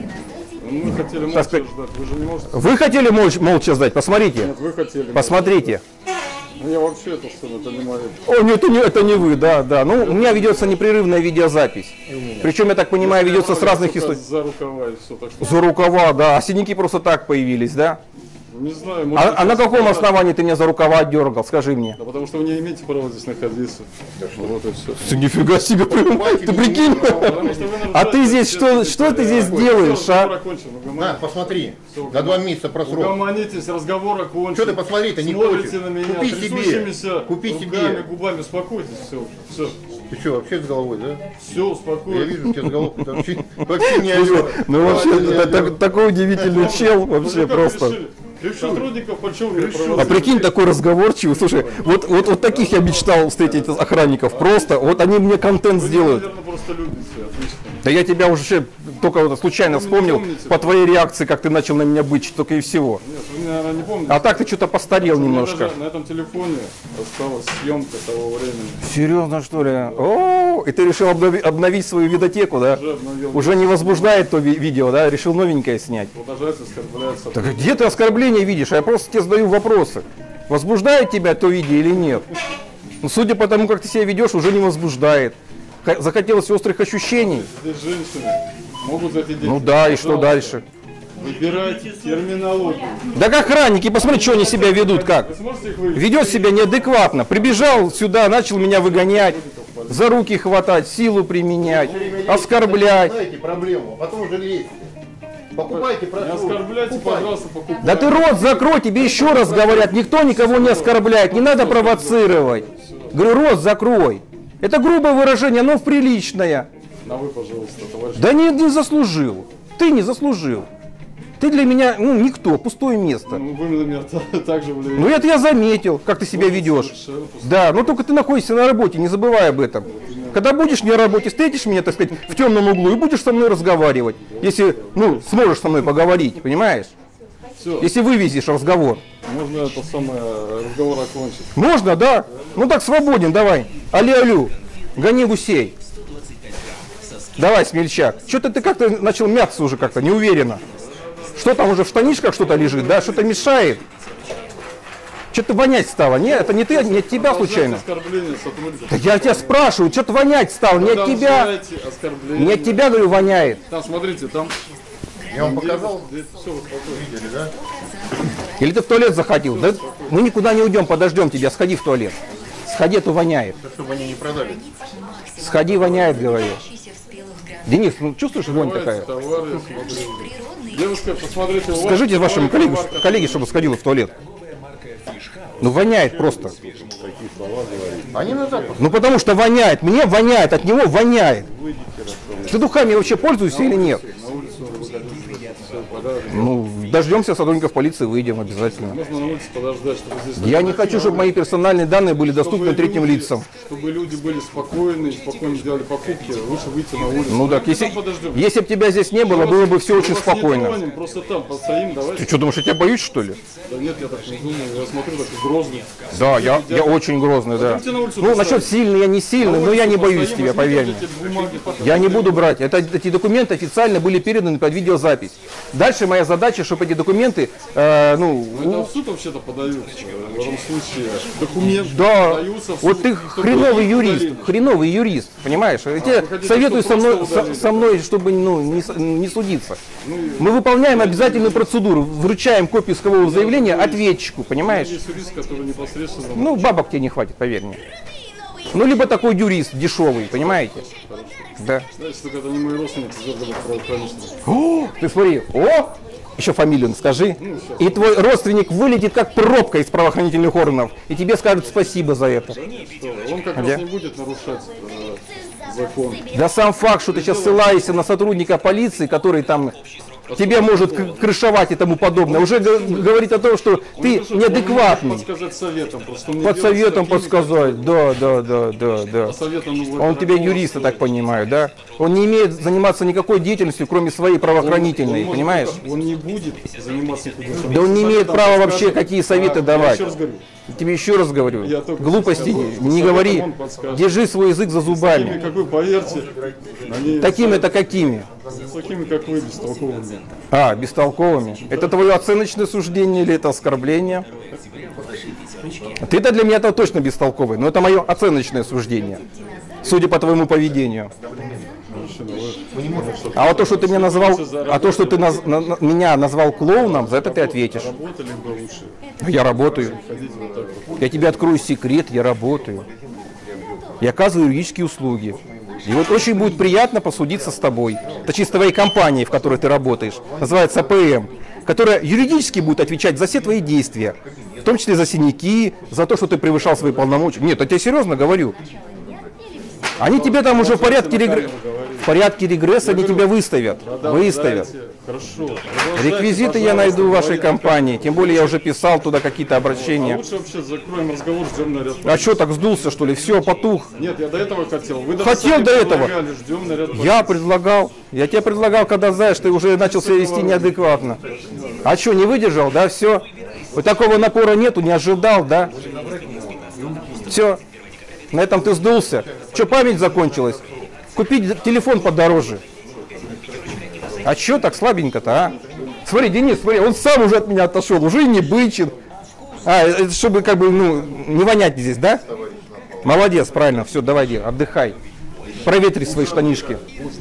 Мы хотели молча ждать, вы же не можете. Вы хотели молча, молча ждать? Посмотрите. Нет, вы хотели. Посмотрите. Ну, я вообще это что, это не мое. О, нет, это не, это не вы, да, да. Ну, у меня ведется непрерывная видеозапись. Причем, я так понимаю, ведется с разных Только источников. За рукава и все, так что. За рукава, да. А синяки просто так появились, да? Не знаю, может, А, а на это каком сказать. основании ты меня за рукава отдергал? Скажи мне. Да потому что вы не имеете права здесь находиться. Вот и все. Нифига себе, прям, ты прикинь. А ты здесь что, что ты здесь делаешь, а? На, посмотри. На два месяца просрок. Угомонитесь, разговор окончен. Что ты посмотри-то не Смотрите хочешь? на меня, Купи себе. трясущимися Купи руками, себе. губами, успокойтесь, все, все. Ты что, вообще с головой, да? Все, Я успокойтесь. вижу, у тебя с головой вообще, вообще не орёт. Ну вообще, Вообще не это орёт. так- такой удивительный чел, вообще просто. Сотрудников почему не А проводили? прикинь, такой разговорчивый, слушай, вот, вот, вот таких я мечтал встретить охранников, просто, вот они мне контент Вы, сделают. наверное, просто любите, отлично. Да я тебя уже вообще только вот случайно вспомнил помните? по твоей реакции, как ты начал на меня бычить, только и всего. Нет, вы, наверное, не помните. А так ты что-то постарел У меня немножко. даже на этом телефоне осталась съемка того времени. Серьезно, что ли? О, и ты решил обнови- обновить свою видотеку, да? Уже обновил. Уже не возбуждает то ви- видео, да? Решил новенькое снять. Продолжается, оскорбляется. Так где ты оскорбления видишь? Я просто тебе задаю вопросы. Возбуждает тебя то видео или нет? Ну, судя по тому, как ты себя ведешь, уже не возбуждает. Х- Захотелось острых ощущений? Здесь женщины могут за эти деньги. Ну да, и что Пожалуйста, дальше? Выбирайте терминологию. Да как охранники, посмотри, что они себя ведут, как. Вы сможете их вывести? Ведет себя неадекватно. Прибежал сюда, начал меня выгонять, за руки хватать, силу применять, оскорблять. Знаете проблему, а потом уже лезете. Покупайте Не просрок. оскорбляйте, Покупайте. пожалуйста, покупайте. Да ты рот закрой, тебе еще раз говорят, никто никого не оскорбляет, не надо провоцировать. Говорю, рот закрой. Это грубое выражение, оно приличное. На вы, пожалуйста, товарищ. Да не, не заслужил. Ты не заслужил. Ты для меня, ну, никто, пустое место. Ну, вы на меня та- так же влияете. Ну это я заметил, как ты себя ведешь. Совершенно пустое. Да, но только ты находишься на работе, не забывай об этом. Когда будешь не на работе, встретишь меня, так сказать, в темном углу и будешь со мной разговаривать. Если, ну, сможешь со мной поговорить, понимаешь? Все, Если вывезешь разговор. можно это самое разговор окончить. Можно, да? Ну так свободен, давай. Али-алю, гони гусей. Давай, смельчак. Что-то ты как-то начал мяться уже как-то, неуверенно. Что там уже в штанишках что-то лежит, да? Что-то мешает. Что-то вонять стало. Нет, это не ты, не от тебя случайно. Оскорбление сотрудников. Да я тебя спрашиваю, что-то вонять стало, не от тебя. Продолжайте оскорбление. Не от тебя, говорю, воняет. Там, смотрите, там... Я вам показал, Все, успокойтесь. видели, да? Или ты в туалет заходил? Да мы никуда не уйдем, подождем тебя, сходи в туалет. Сходи, а то воняет. Чтобы они не продали. Сходи, воняет, говорю. Денис, ну чувствуешь вонь такая? Товары, смотрите. Девушка, посмотрите, у вас Скажите вашему товары, коллеге, товар, коллеге, чтобы сходила в туалет. Ну воняет просто. Они на запах. Ну потому что воняет, мне воняет, от него воняет. Ты духами вообще пользуешься или нет? Ну, дождемся сотрудников полиции, выйдем обязательно. Можно на улице подождать, чтобы здесь... Я не хочу, чтобы мои персональные данные были доступны Чтобы третьим люди- лицам. Чтобы люди были спокойны, спокойно делали покупки, лучше выйти на улицу. Ну так, если, Там подождем. если бы тебя здесь не было, было бы все Мы очень вас не спокойно. тронем, просто там постоим, давайте. Ты что, думаешь, я тебя боюсь, что ли? Да нет, я так не думаю, я смотрю, такой грозный. Да, я, я очень грозный, да. Пойдемте на улицу Ну, поставим. насчет сильный, я не сильный, но я не боюсь Постоим, тебя, возьмите поверь мне. эти бумаги, потом Я не будем. буду брать. Это, эти документы официально были переданы под видеозапись. Дальше моя задача, чтобы эти документы, э, ну, Это в суд вообще-то подают, в этом случае. Документы да, подаются в суд. вот ты чтобы хреновый их юрист, удалили. хреновый юрист, понимаешь? Я тебе вы хотите, советую чтобы со мной, просто со, удалили? со мной, чтобы ну, не, с- не судиться. Мы выполняем обязательную процедуру, вручаем копию искового заявления ответчику, понимаешь? Есть юрист, который непосредственно... Ну, бабок тебе не хватит, поверь мне. Ну, либо такой юрист дешевый, понимаете? Да. Да, если только это не мои родственники, из органов правоохранительных. О, ты смотри, о, еще фамилию скажи, и твой родственник вылетит как пробка из правоохранительных органов, и тебе скажут спасибо за это. Что, он как Где? раз не будет нарушать э, закон. Да сам факт, что ты сейчас ссылаешься на сотрудника полиции, который там тебе может к- крышевать и тому подобное, уже г- говорит о том, что ты Он неадекватный. может подсказать советом, просто он не Под делает советом с такими, подсказать, да, да, да, да, да. по советам его Он тебе дорогого юрист, я стоит. так понимаю, да? Он не имеет заниматься никакой деятельностью, кроме своей правоохранительной, Он может понимаешь? только- Он не будет заниматься никаким. Да он не имеет права вообще какие советы Я давать. еще раз говорю, Тебе еще раз говорю, Я только глупости сказал, не, что не советом говори, он подскажет. держи свой язык за такими, зубами. как вы, поверьте, они Такими это какими? с такими, как вы, бестолковыми. А, бестолковыми. Это твое оценочное суждение или это оскорбление? Ты-то для меня -то точно бестолковый, но это мое оценочное суждение, судя по твоему поведению. А вот то, что ты меня назвал, а то, что ты наз- на- на- меня назвал клоуном, за это ты ответишь. Работали бы лучше. Я работаю. Ходить вот так вот. Я тебе открою секрет, я работаю. Я оказываю юридические услуги. И вот очень будет приятно посудиться с тобой, точнее с твоей компанией, в которой ты работаешь, называется АПМ, которая юридически будет отвечать за все твои действия, в том числе за синяки, за то, что ты превышал свои полномочия. Нет, я тебе серьезно говорю. Они тебе там уже в порядке, регр- в порядке регресса они тебя выставят. Выставят. Дайте. Хорошо. Реквизиты я найду в вашей компании, тем более я уже писал туда какие-то А обращения. лучше вообще закроем разговор, ждем наряд. А что, так сдулся, что ли? Все, потух. Нет, я до этого хотел. Вы даже Хотел сами до этого. предлагали, ждем наряд. Я предлагал. Я тебе предлагал, когда знаешь, ты уже начал себя вести неадекватно. А что, не выдержал, да, все? Вот такого напора нету, не ожидал, да? Все. На этом ты сдулся. Что, память закончилась? Купить телефон подороже. А что так слабенько-то, а? Смотри, Денис, смотри, он сам уже от меня отошел, уже и не бычит. А, это чтобы как бы, ну, не вонять здесь, да? Молодец, правильно, все, давай, иди, отдыхай. Проветри свои штанишки.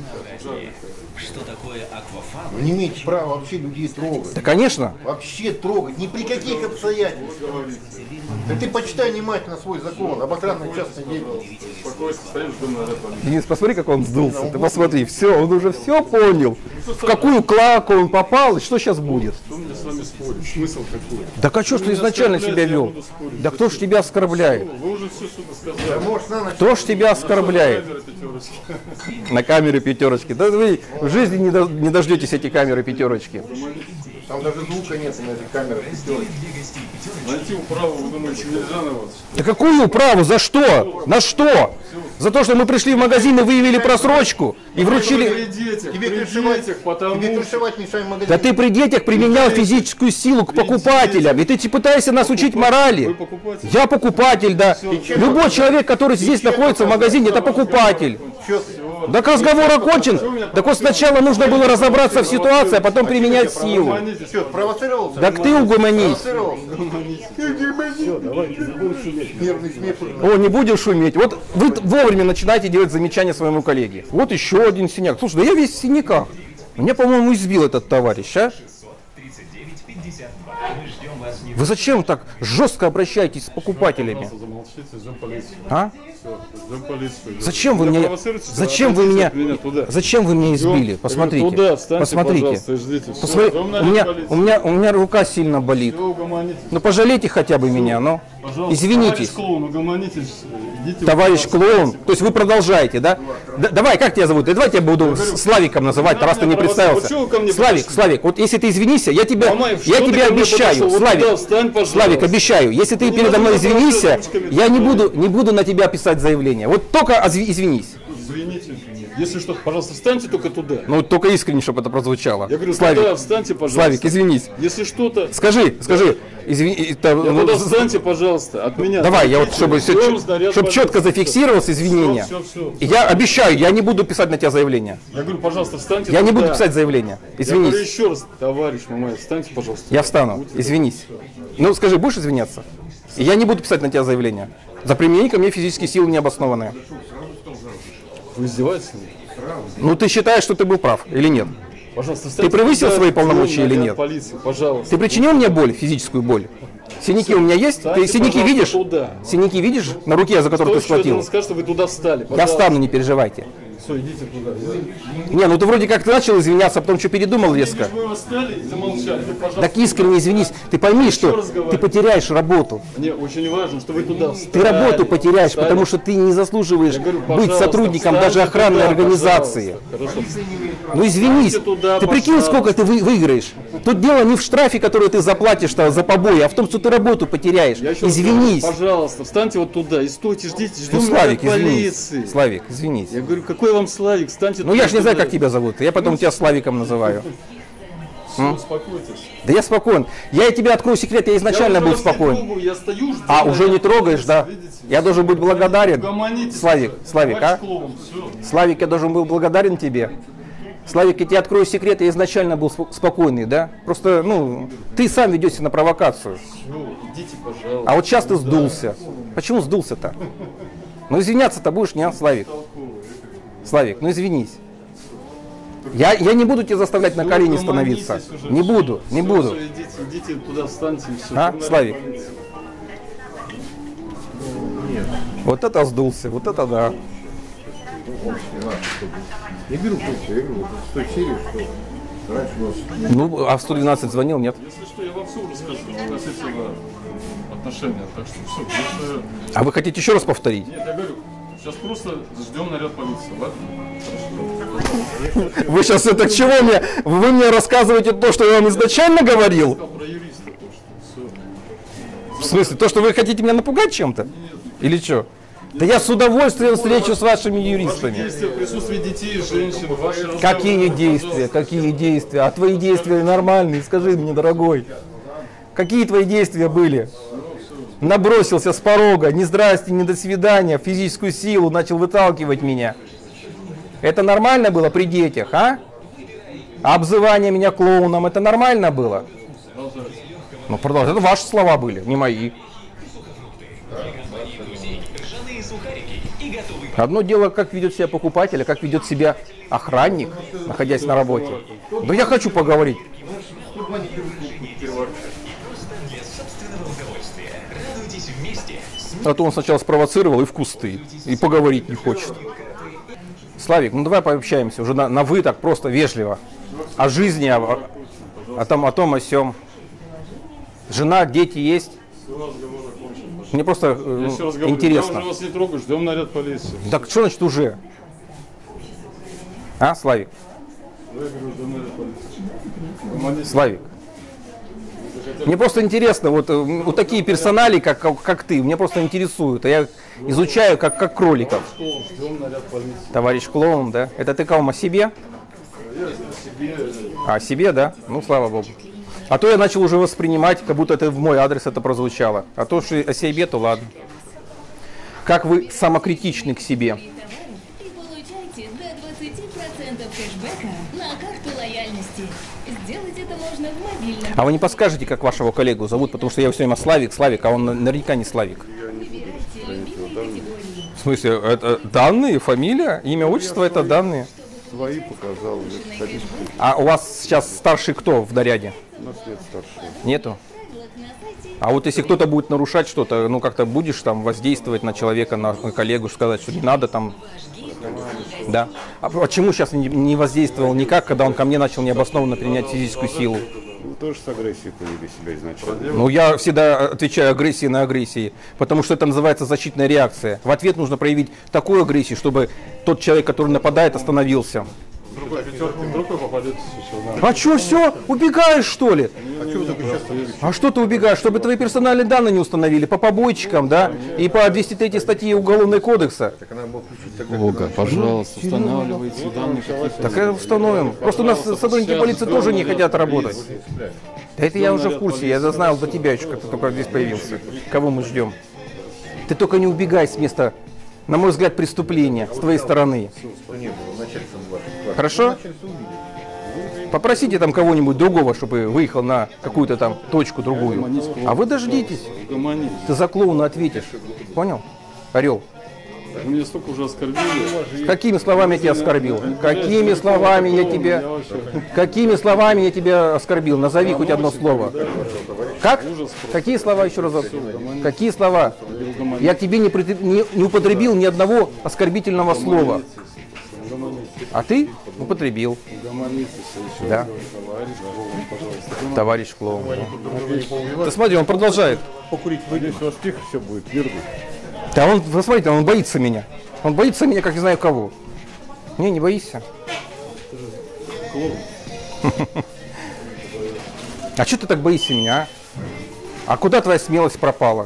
Вы не имеете права вообще людей трогать. Да, конечно. Вообще трогать. Ни при каких обстоятельствах. Да ты почитай внимательно свой закон об охранной частной деятельности. Спокойно, стоим, ждем наряд. Денис, посмотри, как он сдулся. Ты посмотри, все, он уже все понял. В какую клаку он попал и что сейчас будет. Что мне с вами спорить? Смысл какой? Да а что ж ты изначально себя вел? Да кто ж тебя оскорбляет? Вы уже все сюда сказали. Может, на ночь. Кто ж тебя оскорбляет? Камера пятерочки. На камере пятерочки. Да вы в жизни не, до- не дождетесь эти камеры пятерочки. Там даже звука нет на этих камерах. Найти управу, вы думаете, нельзя на вас? Да какую управу? За что? На что? За то, что мы пришли в магазин и выявили просрочку и вручили... При детях, Тебе при крышевать, детях, потому тебе что... крышевать мешай магазин. Да ты при детях применял физическую силу к покупателям, и ты те- пытаешься нас учить морали. Вы покупатель? Я покупатель, да. Любой человек, который здесь находится в магазине, это покупатель. Так разговор окончен. Так вот сначала нужно было разобраться в ситуации, а потом применять силу. Что, провоцировался? Так ты угомонись. Нервный смех. О, не будешь шуметь. Вот вы т- вовремя начинаете делать замечания своему коллеге. Вот еще один синяк. Слушай, да я весь в синяках. Меня, по-моему, избил этот товарищ, а? Вы зачем так жестко обращаетесь с покупателями? Замолчите, ждем полицию. А? Все, ждем полицию. Зачем вы Меня меня, провоцируете, зачем вы отвезите меня, меня туда. зачем вы меня избили? Я говорю, Посмотрите, туда встаньте, посмотрите. пожалуйста, и ждите. Всё, Посмотри, ждем у наряд меня, полиции. у меня, у меня рука сильно болит. Все, угомонитесь. Ну пожалейте хотя бы меня, ну. Пожалуйста, Извинитесь. Товарищ клоун, угомонитесь. Идите Товарищ в клоун, то есть вы продолжаете, да? Да- давай, как тебя зовут? Да давай я тебя буду говорю, с- Славиком называть, не раз ты надо не меня провоцировать. представился. Вот чего вы ко мне Славик, подошли? Славик, вот если ты извинишься, я тебе, Мамаев, я что ты тебе ко мне обещаю, подошел? Вот Славик, туда встань, пожалуйста. Славик, обещаю, если ты Не передо надо мной меня провоцировать извинишься, ручками, я не туда. буду, не буду на тебя писать заявление. Вот только озви- извинись. Извините. Если что, пожалуйста, встаньте только туда. Ну только искренне, чтобы это прозвучало. Я говорю, Славик, туда встаньте, пожалуйста. Славик, извинись. Если что-то... Скажи, скажи, извини, это, Я ну, туда з- встаньте, пожалуйста, от меня. Давай, я вот, чтобы, все, Ждем снаряд чтобы полиции. четко зафиксировалось извинения. Все, все, И я обещаю, я не буду писать на тебя заявление. Я говорю, пожалуйста, встаньте Я не туда. буду писать заявление. Я говорю Извинись. еще раз, товарищ Мамаев, встаньте, пожалуйста. Я встану. Извинись. Ну скажи, будешь извиняться? И я не буду писать на тебя заявление. За применение ко мне физические силы необоснованные. Вы издеваетесь? Ну ты считаешь, что ты был прав или нет? Пожалуйста, встаньте. Ты превысил туда, свои полномочия ждем или наряд нет? Полиции, пожалуйста. Ты причинил мне боль, физическую боль? Синяки у меня есть? Ты Встаньте, синяки пожалуйста, видишь? туда. Синяки видишь на руке, за которую ты Кто еще схватил? должен сказать, что вы туда встали? Я Пожалуйста. встану, не переживайте. Все, идите туда. Не, ну ты вроде как начал извиняться, а потом что передумал резко. Вы встали и замолчали. Ты, пожалуйста. Так искренне извинись. Ты пойми, что ты потеряешь работу. Мне очень важно, что вы туда встали. Ты работу потеряешь, Встали. потому что ты не заслуживаешь Я говорю, быть пожалуйста, сотрудником встаньте даже охранной туда, организации. пожалуйста. Хорошо. Ну извинись, Встаньте туда, ты прикинь, пожалуйста. сколько ты вы- выиграешь. Тут дело не в штрафе, который ты заплатишь -то за побои, а в том, что ты работу потеряешь. Я еще раз Извинись. говорю, пожалуйста, встаньте вот туда и стойте, ждите, ждем Ну, Славик, наряд извинись. полиции. Славик, извинись. Я говорю, какой вам Славик, встаньте Ну я же не знаю, туда. как тебя зовут. Я потом тебя Славиком называю. Все, М? успокойтесь. Да я спокоен. Я тебе открою секрет, я изначально Я был уже вас не спокоен. трогаю, я стою, жду А, уже не наряд трогаешь, да? полиции, видите? Я должен быть благодарен. Угомонитесь. Славик, Славик, Товарищ а? клоун, все. Славик, я должен был благодарен тебе. Славик, я тебе открою секрет, я изначально был спо- спокойный, да? Просто, ну, ты сам ведешься на провокацию. Все, идите, пожалуйста. А вот сейчас ты сдулся. Почему сдулся-то? Ну извиняться-то будешь, не, а, Славик? Славик, ну извинись. Я, я не буду тебя заставлять на колени становиться. Не буду, не Всё, буду. всё, идите, идите туда, встаньте и все. А, Славик? Вот это сдулся, вот это да. Я беру просто, я говорю, с той серии, что раньше у нас... Ну, а в сто двенадцать звонил, нет? Если что, я вам все расскажу относительно отношения. Так что все. Если... А вы хотите еще раз повторить? Нет, я говорю, сейчас просто ждем наряд полиции, ладно? Вы сейчас это к чего мне? Вы мне рассказываете то, что я вам изначально говорил? Про юриста то, что все. В смысле, то, что вы хотите меня напугать чем-то? Или что? Да я с удовольствием встречу с вашими юристами. Действия в присутствии детей, женщин, ваши разговоры, Какие действия? Какие действия? А твои действия нормальные, скажи мне, дорогой. Какие твои действия были? Набросился с порога, ни здрасте, ни до свидания, в физическую силу начал выталкивать меня. Это нормально было при детях, а? А обзывание меня клоуном, это нормально было? Ну, продолжай. Это ваши слова были, не мои. Одно дело, как ведет себя покупатель, а как ведет себя охранник, находясь на работе. Да я хочу поговорить. А то он сначала спровоцировал и в кусты, и поговорить не хочет. Славик, ну давай пообщаемся уже на, на вы так просто вежливо. О жизни, о, о том, о том, о сём. Жена, дети есть? Мне просто э, Я еще раз говорю, интересно. я уже вас не трогаю, ждем наряд полиции. Так что значит уже? А, Славик? Я говорю, ждем наряд полиции. Славик. Мне просто интересно, вот, э, вот такие персонали, как, как, как ты, мне просто интересуют. А я изучаю, как, как кроликов. Ждем наряд полиции. Товарищ клоун, да? Это ты кому, о себе? Я себе, А, о себе, да? Ну, слава богу. А то я начал уже воспринимать, как будто это в мой адрес это прозвучало. А то, что о себе, то ладно. Как вы самокритичны к себе? И получайте до двадцати процентов кэшбэка на карту лояльности. Сделать это можно в мобильном. А вы не подскажете, как вашего коллегу зовут? Потому что я все время Славик, Славик, а он наверняка не Славик. В смысле, это данные, фамилия, имя, отчество, это данные? Свои показал, А у вас сейчас старший кто в наряде? У нас нет старшего. Нету? А вот если кто-то будет нарушать что-то, ну как-то будешь там воздействовать на человека, на, на коллегу, сказать, что не надо там. Да. А почему сейчас не, не воздействовал никак, когда он ко мне начал необоснованно применять физическую силу? Вы тоже с агрессией повели себя изначально. Ну, я всегда отвечаю агрессией на агрессии, потому что это называется защитная реакция. В ответ нужно проявить такую агрессию, чтобы тот человек, который нападает, остановился. Другой пятерки, вдруг вы попадете еще на... А что, все? Убегаешь, что ли? А что вы так сейчас? А что ты убегаешь? Чтобы твои персональные данные не установили по побойчикам, да? И по двести третьей статье Уголовного кодекса. Волга, пожалуйста, устанавливайте данные. Так это установим. Просто у нас сотрудники полиции тоже не хотят работать. Да это я уже в курсе, я знал до тебя еще, как ты только здесь появился. Кого мы ждем? Ты только не убегай с места, на мой взгляд, преступления с твоей стороны. Хорошо? Попросите там кого-нибудь другого, чтобы выехал на какую-то там точку другую. А вы дождитесь. Ты за клоуна ответишь. Понял? Орел. Вы меня столько уже оскорбили. Какими словами я тебя оскорбил? Какими словами я тебя... Какими словами я тебя оскорбил? Назови хоть одно слово. Как? Какие слова еще раз? Какие слова? Я к тебе не, не, не употребил ни одного оскорбительного слова. А ты употребил. Да. Товарищ клоун. Ты смотри, он продолжает. Покурить выйдешь, у вас тихо все будет, верно? Да он, вы смотрите, он боится меня. Он боится меня, как не знаю кого. Не, не боишься. А что ты так боишься меня, а? А куда твоя смелость пропала?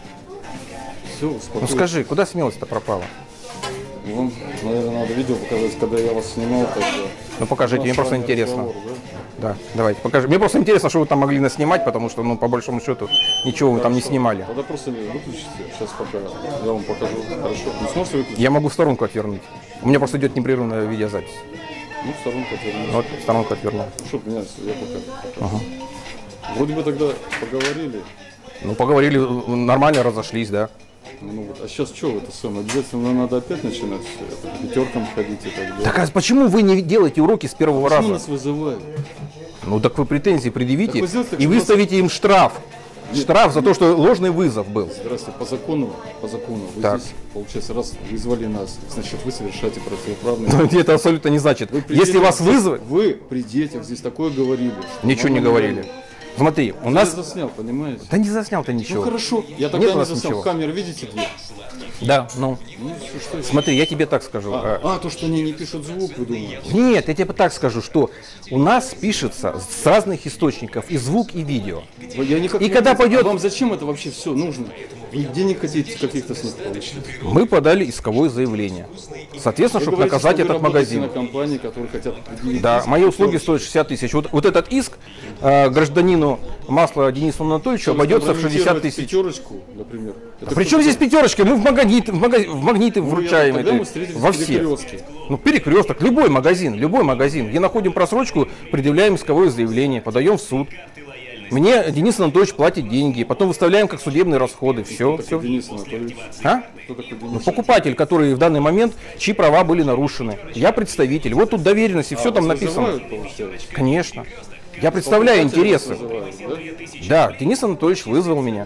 Все, ну скажи, куда смелость-то пропала? Вам, наверное, надо видео показать, когда я вас снимал. Тогда. Ну покажите, мне просто интересно. Да? Да, давайте, покажи. Мне просто интересно, что вы там могли наснимать, потому что, ну, по большому счету, ничего вы там не снимали. Тогда просто выключите, сейчас пока я вам покажу. Хорошо? Не сможете выключить? Я могу в сторонку отвернуть. У меня просто идет непрерывная видеозапись. Ну, в сторонку отвернул. Вот, в сторонку отвернул. Ну, что поменялось, я пока. Ага. Вроде бы тогда поговорили. Ну, поговорили, нормально разошлись, да. Ну, вот. А сейчас что, это самое? Обязательно надо опять начинать это, пятеркам ходить и так далее. Так а почему вы не делаете уроки с первого почему раза? Нас вызывают? Ну так вы претензии предъявите сделайте, и выставите им штраф. Нет, штраф за то, что ложный вызов был. Здравствуйте, по закону, по закону, вы так. здесь, получается, раз вызвали нас, значит, вы совершаете противоправные... Но это абсолютно не значит. Если вас вызвать... Вы при детях здесь такое говорили. Ничего не говорили. Смотри, у нас... Я заснял, понимаете? Да не заснял ты ничего. Ну хорошо, я тогда Нет не заснял. Камеру видите две? Да, ну. ну что, что Смотри, я тебе так скажу. А, а, то, что они не пишут звук, вы думаете? Нет, я тебе так скажу, что у нас пишется с разных источников и звук, и видео. Я никак и не когда знаю, пойдет... А вам зачем это вообще все нужно? Вы денег хотите каких-то с них получить? Мы подали исковое заявление. Соответственно, вы чтобы говорите, наказать что этот магазин. На компании, которые хотят да, мои услуги стоят шестьдесят тысяч. Вот, вот этот иск э, гражданину Маслова Денису Анатольевичу обойдется в шестьдесят тысяч. Пятерочку, например. А при чем здесь пятерочка? Мы в магниты, в магазин, в магниты ну, вручаем я, это во все. Ну, перекресток, любой магазин, любой магазин. Где находим просрочку, предъявляем исковое заявление, подаем в суд. Мне Денис Анатольевич платит деньги, потом выставляем как судебные расходы. Все, кто все. Денис Анатольевич? А? Кто такой Денис? Ну, покупатель, который в данный момент, чьи права были нарушены. Я представитель. Вот тут доверенность, и а, все там написано. Вызывают, конечно. Я представляю интересы. Вызывают, да? Да, Денис Анатольевич вызвал меня.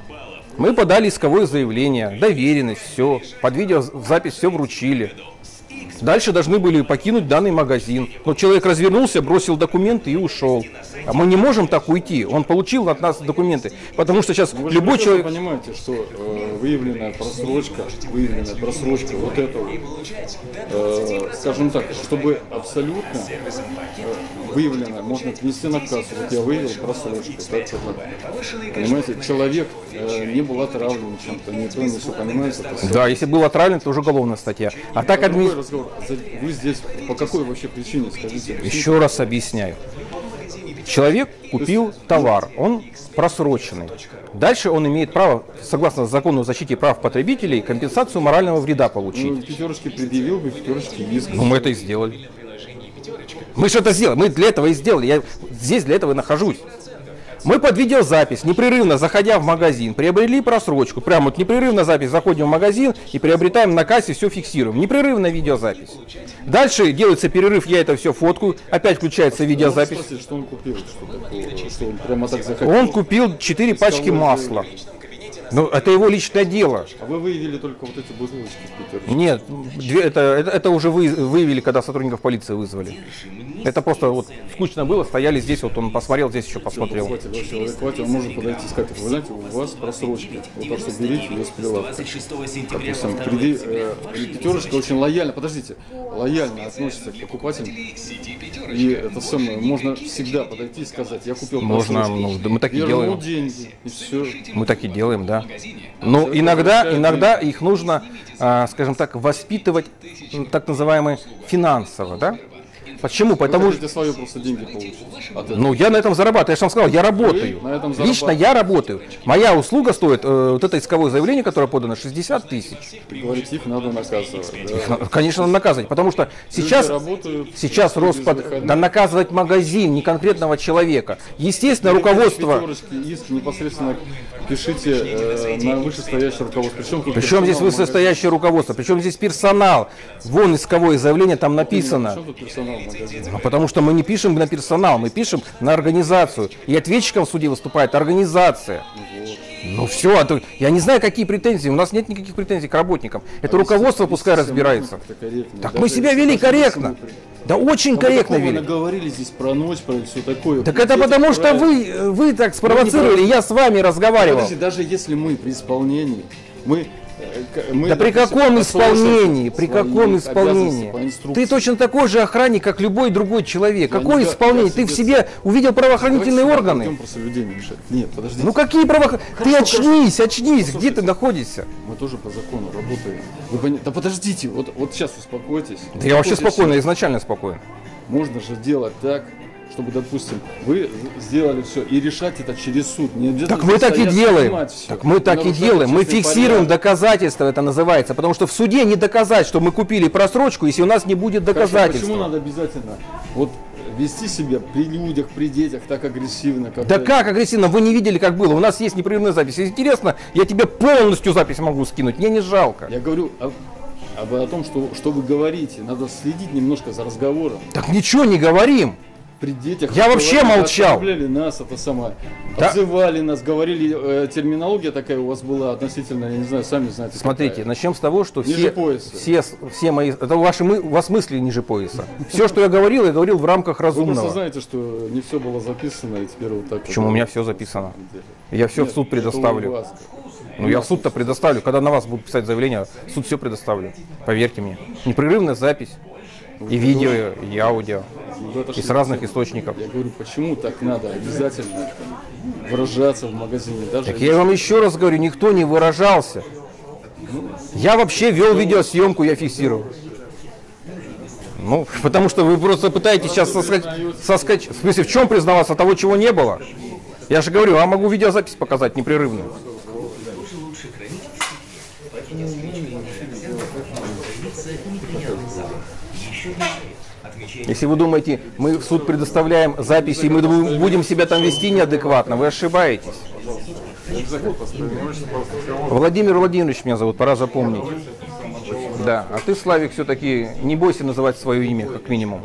Мы подали исковое заявление, доверенность, все. Под видеозапись все вручили. Дальше должны были покинуть данный магазин. Но человек развернулся, бросил документы и ушел. А мы не можем так уйти. Он получил от нас документы. Потому что сейчас вы любой же человек... Вы понимаете, что э, выявленная просрочка, выявленная просрочка, вот это вот, э, скажем так, чтобы абсолютно э, выявленная, можно внести на кассу. Вот я выявил просрочку. Так, так, так. Понимаете, человек э, не был отравлен чем-то, не то, не все, понимаете? Да, если был отравлен, то уже уголовная статья. А так адми... Вы здесь по какой вообще причине, скажите? Еще раз объясняю. Человек купил товар, он просроченный. Дальше он имеет право, согласно закону о защите прав потребителей, компенсацию морального вреда получить. Ну, пятерочки предъявил бы, пятерочки иск. Ну, мы это и сделали. Мы же это сделали, мы для этого и сделали. Я здесь для этого и нахожусь. Мы под видеозапись, непрерывно заходя в магазин, приобрели просрочку. Прям вот непрерывно запись, заходим в магазин и приобретаем на кассе, все фиксируем. Непрерывно видеозапись. Дальше делается перерыв, я это все фоткаю, опять включается видеозапись. Спросить, что он купил, что такого, что он прямо так захотел. Он купил четыре пачки масла. Ну, это его личное дело. А вы выявили только вот эти бутылочки в Питере? Нет, две, это, это, это уже вы, выявили, когда сотрудников полиции вызвали. Это просто вот скучно было, стояли здесь, вот он посмотрел, здесь еще посмотрел. Хватит, вообще, хватит, он может подойти и сказать, вы знаете, у вас просрочки, вот так что берите ее с прилавка. Допустим, приди, э, пятерочка очень лояльно, подождите, лояльно относится к покупателям. И это самое, можно всегда подойти и сказать, я купил можно, просрочку, ну, да мы так и вернул делаем. деньги, и все. Мы так и делаем, да. Но иногда, иногда их нужно, скажем так, воспитывать, так называемые, финансово, да? Почему? Потому что свое просто деньги получить. Ну, я на этом зарабатываю. Я же вам сказал, я работаю. Лично я работаю. Моя услуга стоит, э, вот это исковое заявление, которое подано, шестьдесят тысяч. Говорите, их надо наказывать. Да? Их, конечно, надо наказывать, потому что сейчас, работают, сейчас Роспод... Да наказывать магазин, не конкретного человека. Естественно, руководство... Иск непосредственно пишите э, на вышестоящее руководство. Причем, тут Причем здесь вышестоящее руководство? Причем здесь персонал? Вон исковое заявление там написано. Причем тут персонал? А потому что мы не пишем на персонал, мы пишем на организацию. И ответчиком в суде выступает организация. Вот. Ну все, а то, я не знаю, какие претензии. У нас нет никаких претензий к работникам. Это а руководство пускай разбирается. Так мы себя вели корректно. Да очень корректно вели. Мы говорили здесь про ночь, про все такое. Так это потому что вы, вы так спровоцировали, я с вами разговаривал. Подожди, даже если мы при исполнении, мы... Мы, да при каком исполнении? При каком исполнении? Ты точно такой же охранник, как любой другой человек. Какое исполнение? Ты в себе увидел правоохранительные органы? Нет, подожди. Ну какие правоохранительные? Ты очнись, очнись, где ты находишься? Мы тоже по закону работаем. Вы пон... Да подождите, вот, вот сейчас успокойтесь. Да я вообще спокойно, изначально спокоен. Можно же делать так, чтобы, допустим, вы сделали все и решать это через суд. Не так мы так и делаем. Так мы так и делаем. Мы фиксируем доказательства, это называется. Потому что в суде не доказать, что мы купили просрочку, если у нас не будет доказательств. Почему надо обязательно вот вести себя при людях, при детях так агрессивно? Как да как агрессивно? Вы не видели, как было. У нас есть непрерывная запись. Если интересно, я тебе полностью запись могу скинуть. Мне не жалко. Я говорю о, об, о том, что, что вы говорите. Надо следить немножко за разговором. Так ничего не говорим. При детях. Я вообще молчал. Оскорбляли нас, это самое. Да? Отзывали нас, говорили, э, терминология такая у вас была относительно, я не знаю, сами знаете. Смотрите, какая. Начнем с того, что ниже все, пояса. все, все мои, это ваши, у вас мысли ниже пояса. Все, что я говорил, я говорил в рамках разумного. Вы просто знаете, что не все было записано, и теперь вот так. Почему? У меня все записано. Я все Нет, в суд предоставлю. Ну я в суд-то предоставлю. Когда на вас будут писать заявление, суд все предоставлю. Поверьте мне. Непрерывная запись. И видео, и аудио. И с разных источников. Я говорю, почему так надо обязательно выражаться в магазине? Даже так я вам еще раз говорю, никто не выражался. Я вообще вел видеосъемку, я фиксировал. Ну, потому что вы просто пытаетесь сейчас соскочить. Соскоч... В смысле, в чем признаваться того, чего не было? Я же говорю, а могу видеозапись показать непрерывную. Если вы думаете, мы в суд предоставляем записи, и мы будем себя там вести неадекватно, вы ошибаетесь. Владимир Владимирович меня зовут, пора запомнить. Да, а ты, Славик, все-таки не бойся называть свое имя, как минимум.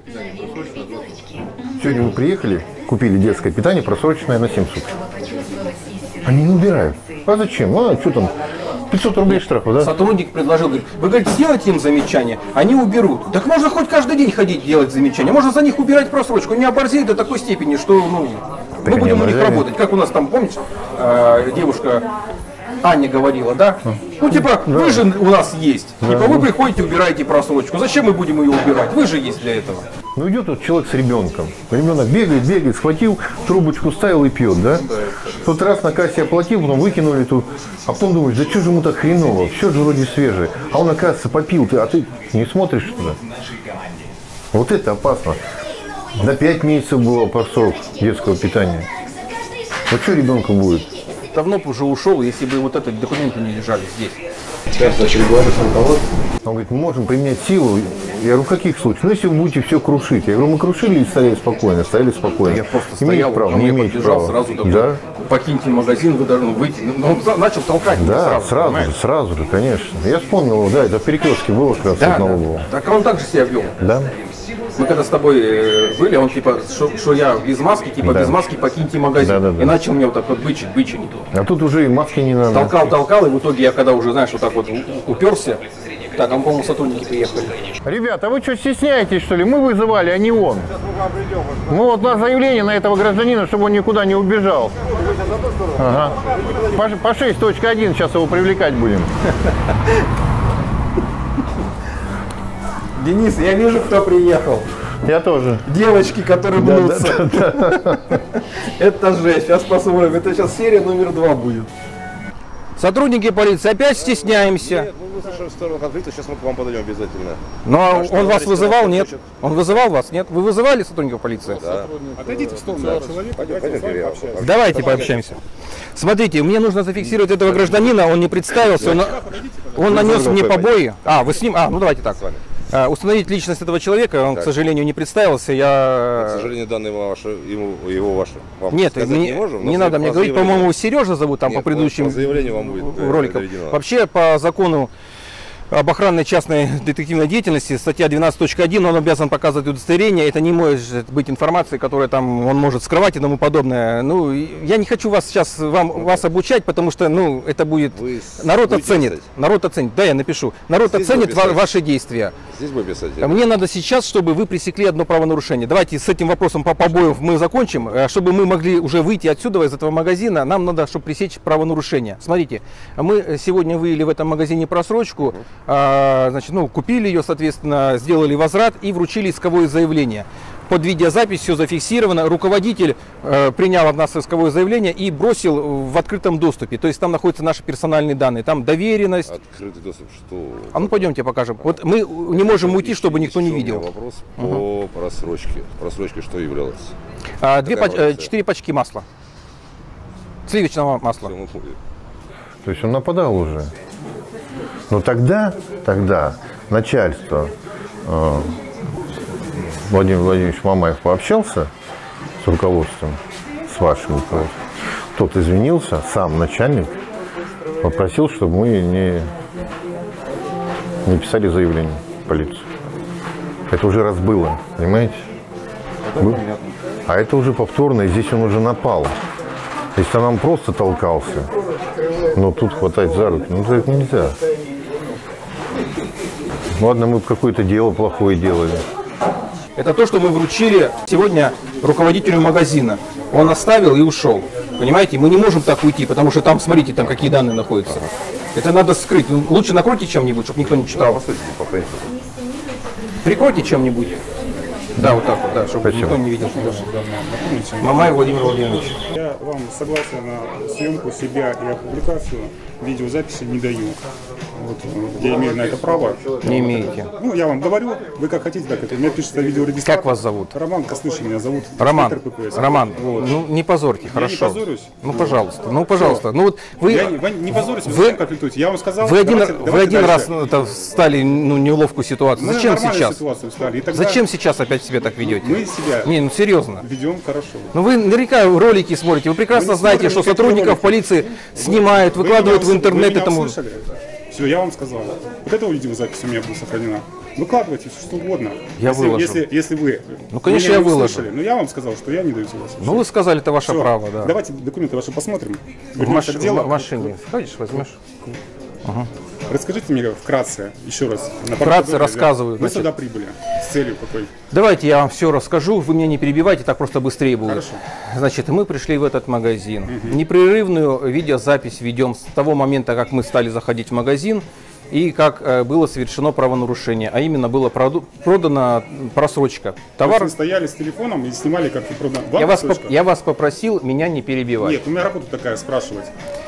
Сегодня мы приехали, купили детское питание, просроченное на семь суток. Они не убирают. А зачем? А что там? пятьсот рублей штрафа, да? Сотрудник предложил, говорит, вы, говорите, сделайте им замечание, они уберут. Так можно хоть каждый день ходить делать замечания, можно за них убирать просрочку. Они оборзели до такой степени, что ну, мы будем у них работать. Как у нас там, помнишь, э, девушка Аня говорила, да? Ну типа, да. Вы же у нас есть, да. Типа вы приходите, убираете просрочку. Зачем мы будем ее убирать? Вы же есть для этого. Ну идет вот человек с ребенком. Ребенок бегает, бегает, схватил, трубочку ставил и пьет, да? В тот раз на кассе оплатил, потом выкинули тут. А потом думаешь, да что же ему так хреново? Все же вроде свежее. А он, оказывается, попил, ты, а ты не смотришь туда. Вот это опасно. На пять месяцев было по срок детского питания. Вот что ребенку будет? Давно бы уже ушел, если бы вот эти документы не лежали здесь. Он говорит, мы можем применять силу Я говорю, в каких случаях? Ну, если вы будете все крушить. Я говорю, мы крушили и стояли спокойно, стояли спокойно. Я просто имеете стоял, право, он не мне имеете подбежал, права. сразу такой, Да, покиньте магазин, вы должны выйти. Ну, он начал толкать меня да, сразу. сразу, понимаешь? же, сразу же, конечно. Я вспомнил, да, это в Перекрестке было как раз Да, вот на да. углу. Так он так же себя вел. Да. Мы когда с тобой э, были, он типа, что я без маски, типа Да. без маски покиньте магазин. Да, да, да. И начал мне вот так вот бычить, бычить. А тут уже и маски не надо. Толкал, толкал, и в итоге я когда уже, знаешь, вот так вот уперся, так, там, по-моему, сотрудники приехали. Ребята, а вы что, стесняетесь, что ли? Мы вызывали, а не он. Ну вот на заявление на этого гражданина, чтобы он никуда не убежал. Ага. По, по шесть точка один сейчас его привлекать будем. Денис, я вижу, кто приехал. Я тоже. Девочки, которые Да, мнутся. да, да, да. Это жесть. Сейчас посмотрим. Это сейчас серия номер два будет. Сотрудники полиции опять стесняемся. Нет, мы выслушаем сторону конфликта, сейчас мы к вам подойдем обязательно. Но А что, он вас товарищ вызывал, Тарас нет? хочет? Он вызывал вас, нет? Вы вызывали сотрудников полиции? Да. Отойдите в сторону от человека. Пойдем, пойдем, я пообщаюсь. Давайте пообщаемся. Смотрите, мне нужно зафиксировать этого гражданина, он не представился, он, он нанес мне побои. А, вы с ним? А, ну давайте так. А, установить личность этого человека, он, Так. к сожалению, не представился, я... К сожалению, данные ваши, ему, его ваши. Вам Нет, сказать мне, не можем. но не надо мне по говорить, заявлению- по-моему, Сережа зовут там Нет, по предыдущим по заявлению вам будет э, роликам. доведено. Вообще, по закону об охранной частной детективной деятельности, статья двенадцать точка один, он обязан показывать удостоверение, это не может быть информация, которая там он может скрывать и тому подобное. Ну, я не хочу вас сейчас вам, вас обучать, потому что, ну, это будет... Вы народ будете оценит, писать? народ оценит, да, я напишу. Народ Здесь оценит будем ва- писать? ваши действия. Здесь будем писать. Мне надо сейчас, чтобы вы пресекли одно правонарушение. Давайте с этим вопросом по побоев мы закончим. Э, Чтобы мы могли уже выйти отсюда, из этого магазина, нам надо, чтобы пресечь правонарушение. Смотрите, мы сегодня выявили в этом магазине просрочку, а, значит, ну, купили ее, соответственно, сделали возврат и вручили исковое заявление. Под видеозапись все зафиксировано. Руководитель э, принял от нас исковое заявление и бросил в открытом доступе. То есть там находятся наши персональные данные, там доверенность. Открытый доступ, что... А ну пойдемте покажем. Вот мы не можем уйти, чтобы никто не Еще у меня видел. вопрос Угу. по просрочке. Просрочка что являлось? А, две Какая пач- э, акция? четыре пачки масла. Сливочного масла. Всё, мы поняли. То есть он нападал уже. Но тогда, тогда начальство, э, Владимир Владимирович Мамаев пообщался с руководством, с вашим руководством. Тот извинился, сам начальник, попросил, чтобы мы не, не писали заявление в полицию. Это уже раз было, понимаете? Был. А это уже повторно, и здесь он уже напал. Если он нам просто толкался, но тут хватать за руки, ну это нельзя. Ладно, мы какое-то дело плохое делали. Это то, что мы вручили сегодня руководителю магазина. Он оставил и ушел. Понимаете, мы не можем так уйти, потому что там, смотрите, там какие данные находятся. Это надо скрыть. Ну, лучше накройте чем-нибудь, чтобы никто не читал. Прикройте чем-нибудь. Да, вот так вот, да, чтобы Спасибо. никто не видел. Мамаев Владимир Владимирович. Я вам согласен на съемку себя и опубликацию видеозаписи не даю. Вот, я имею на это право. Не имеете. Ну, я вам говорю, вы как хотите, так это. У меня пишется видеорегистратор. Как вас зовут? Роман Кослышин меня зовут. Роман, инспектор ППС. Роман, Вот. ну не позорьте, Я хорошо. не позорюсь. Ну пожалуйста, ну пожалуйста. Ну вот вы, Я не, вы не позорюсь, вы, вы- зачем конфликтуете? Я вам сказал, вы один, давайте- вы давайте один дальше. раз ну, это, стали ну, неловкую ситуацию. Мы Зачем нормальную сейчас? ситуацию стали, и тогда Зачем сейчас опять себя так ведете? Мы себя Не, ну серьезно. ведем хорошо. Ну вы наверняка ролики смотрите, вы прекрасно Мы не знаете, смотрим что никакие сотрудников ролики. полиции снимают, Вы выкладывают меня в интернет вы меня этому. услышали? Все, я вам сказал. Вот эта видеозапись у меня будет сохранена. Выкладывайте все, что угодно. Я если, выложу. Если, если вы Ну, конечно, меня я не выложу. услышали, но я вам сказал, что я не даю согласия. Ну вы сказали, это ваше Всё. право, да. Давайте документы ваши посмотрим. В, Вернемся маш- к делу. в машине. Ходишь, возьмешь. Ага. Расскажите мне вкратце, еще раз. на Вкратце процедуре, рассказываю, Вы значит. сюда прибыли. С целью какой? Давайте я вам все расскажу, вы меня не перебивайте, так просто быстрее будет. Хорошо. Значит, мы пришли в этот магазин. Непрерывную видеозапись ведем с того момента, как мы стали заходить в магазин и как э, было совершено правонарушение, а именно была проду- продана просрочка. То есть Товар. вы стояли с телефоном и снимали, как вы продали. Я вас, поп- я вас попросил меня не перебивать. Нет, у меня работа такая спрашивать.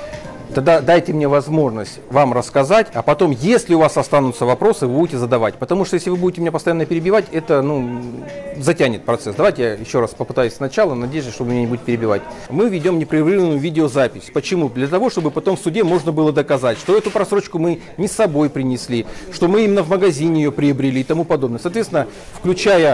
Тогда дайте мне возможность вам рассказать, а потом, если у вас останутся вопросы, вы будете задавать. Потому что если вы будете меня постоянно перебивать, это ну, затянет процесс. Давайте я еще раз попытаюсь сначала, надеюсь, что вы меня не будете перебивать. Мы ведем непрерывную видеозапись. Почему? Для того, чтобы потом в суде можно было доказать, что эту просрочку мы не с собой принесли, что мы именно в магазине ее приобрели и тому подобное. Соответственно, включая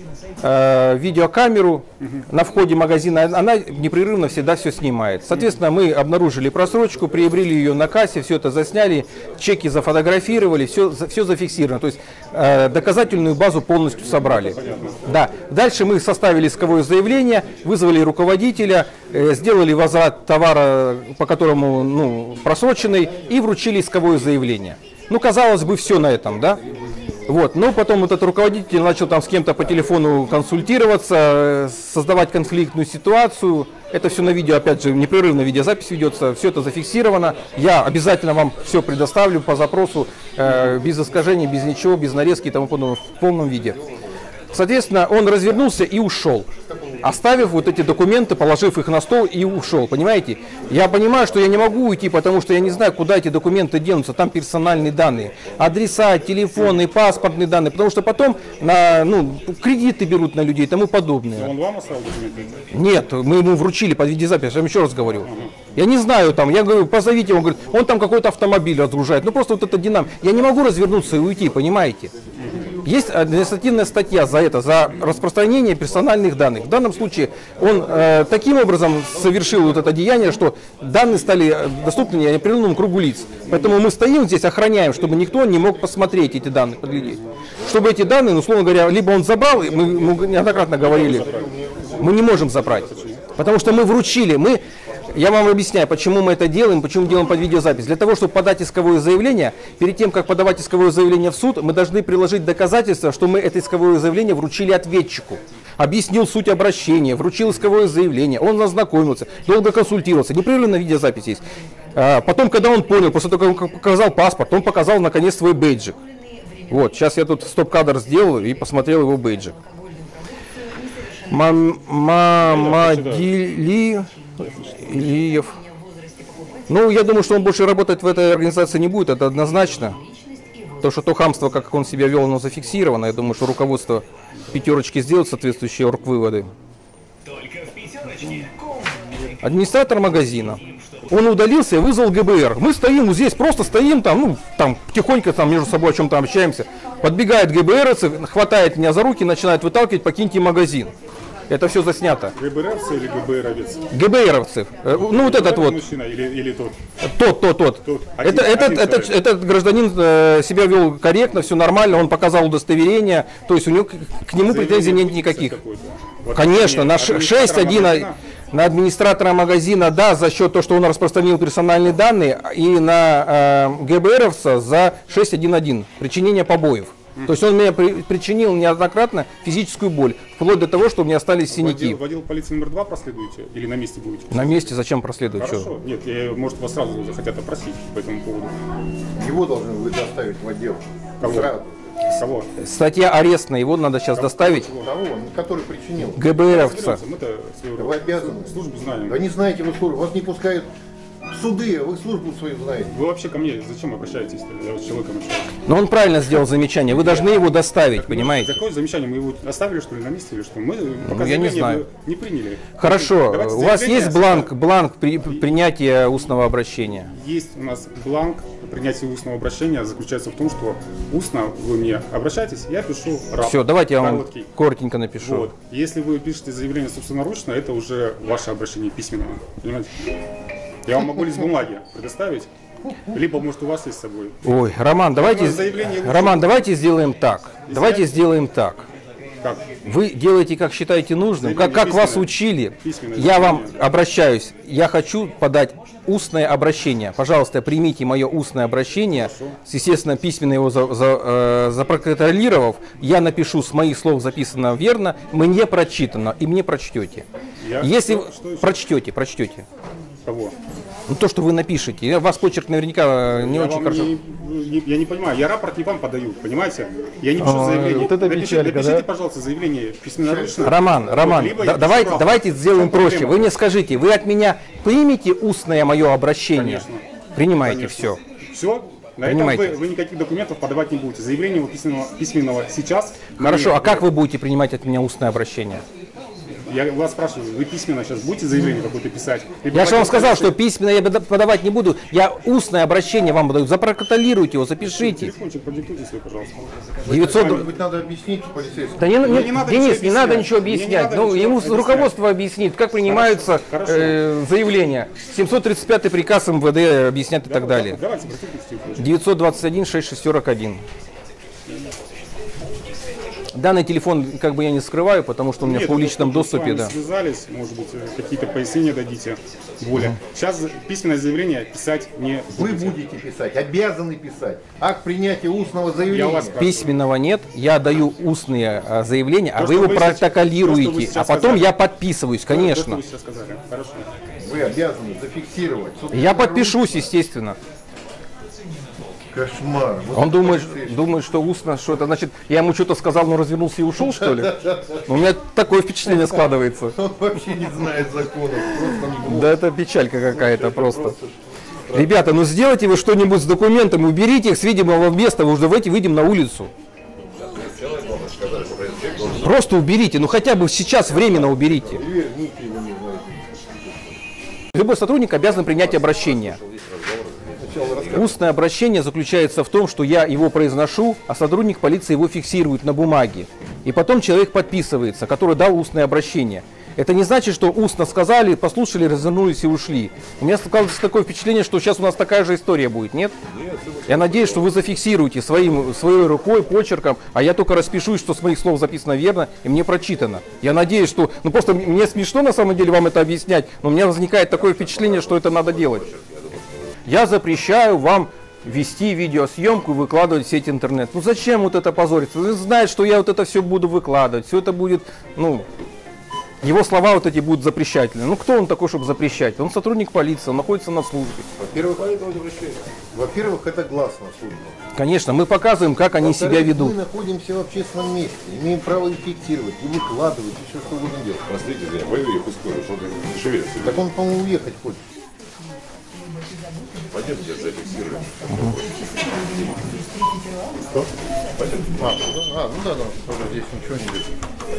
видеокамеру на входе магазина, она непрерывно всегда все снимает. Соответственно, мы обнаружили просрочку, приобрели ее на кассе, все это засняли, чеки зафотографировали, все, все зафиксировано. То есть э, доказательную базу полностью собрали. Да. Дальше мы составили исковое заявление, вызвали руководителя, э, сделали возврат товара, по которому ну, просроченный, и вручили исковое заявление. Ну, казалось бы, все на этом, да? Вот. Но потом вот этот руководитель начал там с кем-то по телефону консультироваться, создавать конфликтную ситуацию. Это все на видео, опять же, непрерывно видеозапись ведется, все это зафиксировано. Я обязательно вам все предоставлю по запросу, э, без искажений, без ничего, без нарезки и тому подобное, в полном виде. Соответственно, он развернулся и ушел, оставив вот эти документы, положив их на стол и ушел, понимаете? Я понимаю, что я не могу уйти, потому что я не знаю, куда эти документы денутся, там персональные данные, адреса, телефоны, паспортные данные, потому что потом на, ну, кредиты берут на людей и тому подобное. Он вам оставил документы? Нет, мы ему вручили под видеозапись, я вам еще раз говорю. Я не знаю, там, я говорю, позовите, он говорит, он там какой-то автомобиль разгружает, ну просто вот это динамика. Я не могу развернуться и уйти, понимаете? Есть административная статья за это, за распространение персональных данных. В данном случае он э, таким образом совершил вот это деяние, что данные стали доступны непрерывному кругу лиц. Поэтому мы стоим здесь, охраняем, чтобы никто не мог посмотреть эти данные, подглядеть. Чтобы эти данные, ну, условно говоря, либо он забрал, мы, мы неоднократно говорили, мы не можем забрать. Потому что мы вручили, мы... Я вам объясняю, почему мы это делаем, почему делаем под видеозапись. Для того, чтобы подать исковое заявление, перед тем, как подавать исковое заявление в суд, мы должны приложить доказательства, что мы это исковое заявление вручили ответчику. Объяснил суть обращения, вручил исковое заявление, он ознакомился, долго консультировался, непрерывно видеозапись есть. А потом, когда он понял, после того, как он показал паспорт, он показал наконец свой бейджик. Вот, сейчас я тут стоп-кадр сделал и посмотрел его бейджик. Мамадили... Ильев. Ну, я думаю, что он больше работать в этой организации не будет, это однозначно. То, что то хамство, как он себя вел, оно зафиксировано. Я думаю, что руководство пятерочки сделает соответствующие оргвыводы. Администратор магазина. Он удалился и вызвал ГБР. Мы стоим здесь, просто стоим там, ну, там, тихонько там между собой о чем-то общаемся. Подбегает ГБРовцы, хватает меня за руки, начинает выталкивать, покиньте магазин. Это все заснято. ГБРовцы или ГБРовец? ГБРовцы. Ну вот этот вот. Мужчина или, или тот? Тот, тот, тот. тот. Это, Один, этот, один этот, этот гражданин э, себя вел корректно, все нормально, он показал удостоверение, то есть у него к, к нему претензий нет никаких. Вот конечно, на шесть один на администратора магазина, да, за счет того, что он распространил персональные данные, и на э, ГБРовца за шесть один один, причинение побоев. То есть он мне при, причинил неоднократно физическую боль, вплоть до того, что у меня остались синяки. В отдел полиции номер два проследуете или на месте будете? На месте зачем проследовать? Хорошо. Что? Нет, я, может, вас сразу захотят опросить по этому поводу. Его должны вы доставить в отдел. Кого? Сразу. Кого? Статья арестная, его надо сейчас Кого? доставить. Того, который причинил. ГБРовца. Мы-то вы обязаны. Службу знаем. Да не знаете вы службу, вас не пускают в суды, вы службу свою знаете. Вы вообще ко мне зачем обращаетесь? Я с человеком общаюсь. Но он правильно сделал замечание, вы должны его доставить, понимаете? Какое замечание? Мы его оставили, что ли, на месте или что? Мы ну, я не знаю. Не приняли. Хорошо, у вас есть бланк, бланк при, принятия устного обращения? Есть у нас бланк принятия устного обращения, заключается в том, что устно вы мне обращаетесь, я пишу рапорт. Все, давайте я вам коротенько напишу. Вот. Если вы пишете заявление собственноручно, это уже ваше обращение письменное, понимаете? Я вам могу лист бумаги предоставить, либо, может, у вас есть с собой. Ой, Роман, давайте, Роман, давайте сделаем так. Если давайте я... сделаем так. Как? Вы делаете, как считаете нужным, как, как вас учили. Я вам обращаюсь. Я хочу подать устное обращение. Пожалуйста, примите мое устное обращение. Хорошо. Естественно, письменно его за, за, э, запротоколировав, я напишу с моих слов записано верно, мне прочитано, и мне прочтете. Я... Если что, что прочтете, прочтете. Кого? Ну то, что вы напишете. Я, вас почерк наверняка не я очень вам хорошо. Не, не, я не понимаю, я рапорт не вам подаю, понимаете? Я не пишу А, заявление. вот это Напишите, печалька, напишите, да? пожалуйста, заявление письменно-ручно. Роман, Вот, Роман, либо да, я давайте, пишу давайте рапорт. сделаем В чем проще. проблема? Вы мне скажите, вы от меня примите устное мое обращение? Конечно. Принимаете Конечно. все. Все? На Принимайте. этом вы, вы никаких документов подавать не будете. Заявление вот письменного, письменного сейчас. Хорошо, мне- а как вы будете принимать от меня устное обращение? Я вас спрашиваю, вы письменно сейчас будете заявление какое-то писать? Либо Я же вам хотите- сказал, что письменно я пода- подавать не буду. Я устное обращение вам подаю. Запротоколируйте его, запишите. Телефончик продиктуйте свой, пожалуйста. девятьсот... Может быть, надо объяснить полицейскому. Да не, Мне не- не надо Денис, ничего не надо объяснять. ничего Мне не объяснять. надо Ну, ничего ему объяснять. руководство объяснит, как принимаются Хорошо. э, заявления. семьсот тридцать пятый приказ эм вэ дэ объяснять и так далее. Давайте, продиктуйте телефончик. девятьсот двадцать один шестьдесят шесть сорок один. Данный телефон как бы я не скрываю, потому что у меня Нет, в публичном это доступе, с да. вами связались, может быть, э, какие-то пояснения дадите более. Сейчас письменное заявление писать не Вы будете. будете писать, обязаны писать. Акт принятия устного заявления. Я вас Письменного нет, я даю устные а, заявления, а То, вы что его вы сейчас- то, что протоколируете, вы а сейчас потом сказали. я подписываюсь, То, что конечно. вы сейчас сказали. Хорошо. Вы обязаны зафиксировать. Я подпишусь, естественно. Кошмар. Вот Он это думает, полицейский. думает, что устно, что это значит, я ему что-то сказал, но развернулся и ушел, что ли? У меня такое впечатление складывается. Он вообще не знает законов. Просто не Да это печалька какая-то просто. Ребята, ну сделайте вы что-нибудь с документами, уберите их с видимого места, вы уже давайте выйдем на улицу. Просто уберите, ну хотя бы сейчас временно уберите. Любой сотрудник обязан принять обращение. Устное обращение заключается в том, что я его произношу, а сотрудник полиции его фиксирует на бумаге. И потом человек подписывается, который дал устное обращение. Это не значит, что устно сказали, послушали, развернулись и ушли. У меня складывается такое впечатление, что сейчас у нас такая же история будет, нет? Я надеюсь, что вы зафиксируете своим, своей рукой, почерком, а я только распишусь, что с моих слов записано верно и мне прочитано. Я надеюсь, что... Ну просто мне смешно на самом деле вам это объяснять, но у меня возникает такое впечатление, что это надо делать. Я запрещаю вам вести видеосъемку и выкладывать в сеть интернет. Ну зачем вот это позориться? Он знает, что я вот это все буду выкладывать, все это будет, ну... Его слова вот эти будут запрещательны. Ну кто он такой, чтобы запрещать? Он сотрудник полиции, он находится на службе. Во-первых, во-первых, это гласно служба. Конечно, мы показываем, как они себя ведут. Мы находимся в общественном месте, имеем право и фиксировать, и выкладывать, и все, что угодно делать. Простите, извините, вы их ускорили, что ты не шевелится. Так он, по-моему, уехать хочет. Пойдемте, зафиксируем. Что? А, а, ну да, да, тоже здесь ничего не видно.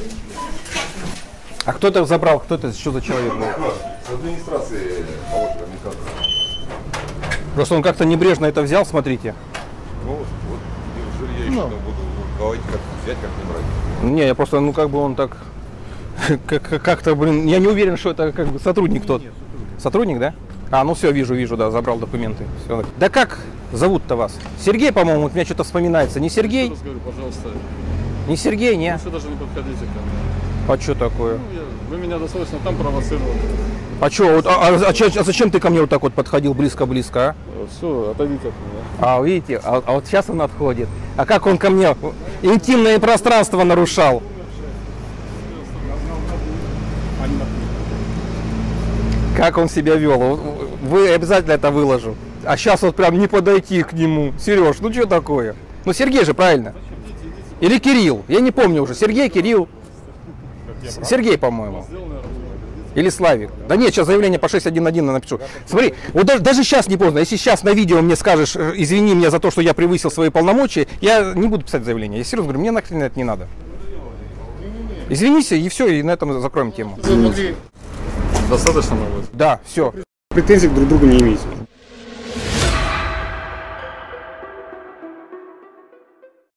А кто это забрал? Кто это? Что за человек был? С администрации помощь коммуникации. Просто он как-то небрежно это взял, смотрите. Ну, вот, неужели я еще там буду говорить, как взять, как не брать? Не, я просто, ну как бы он так, как- как-то, блин, я не уверен, что это как бы сотрудник тот. Сотрудник, да? А, ну все, вижу, вижу, да, забрал документы. Всё. Да как зовут-то вас? Сергей, по-моему, вот у меня что-то вспоминается. Не Сергей? Еще раз говорю, пожалуйста, Не Сергей, не? лучше даже не подходите ко мне. А что такое? Ну, я- вы меня достаточно там провоцировали. А что, вот, а, а- а чё- а зачем ты ко мне вот так вот подходил близко-близко, а? Все, отойдите от меня. А, видите, а, а вот сейчас он отходит. А как он ко мне интимное пространство нарушал? Как он себя вел? Вы обязательно это выложу. А сейчас вот прям не подойти к нему. Сереж, ну что такое? Ну Сергей же, правильно? Или Кирилл? Я не помню уже. Сергей, Кирилл. С- Сергей, по-моему. Или Славик. Да нет, сейчас заявление по шесть один один напишу. Смотри, вот даже, даже сейчас не поздно. Если сейчас на видео мне скажешь, э, извини меня за то, что я превысил свои полномочия, я не буду писать заявление. Я серьезно говорю, мне нахрен это не надо. Извинись, и все, и на этом закроем тему. Достаточно, может быть? Да, все. Претензий друг к другу не имеете.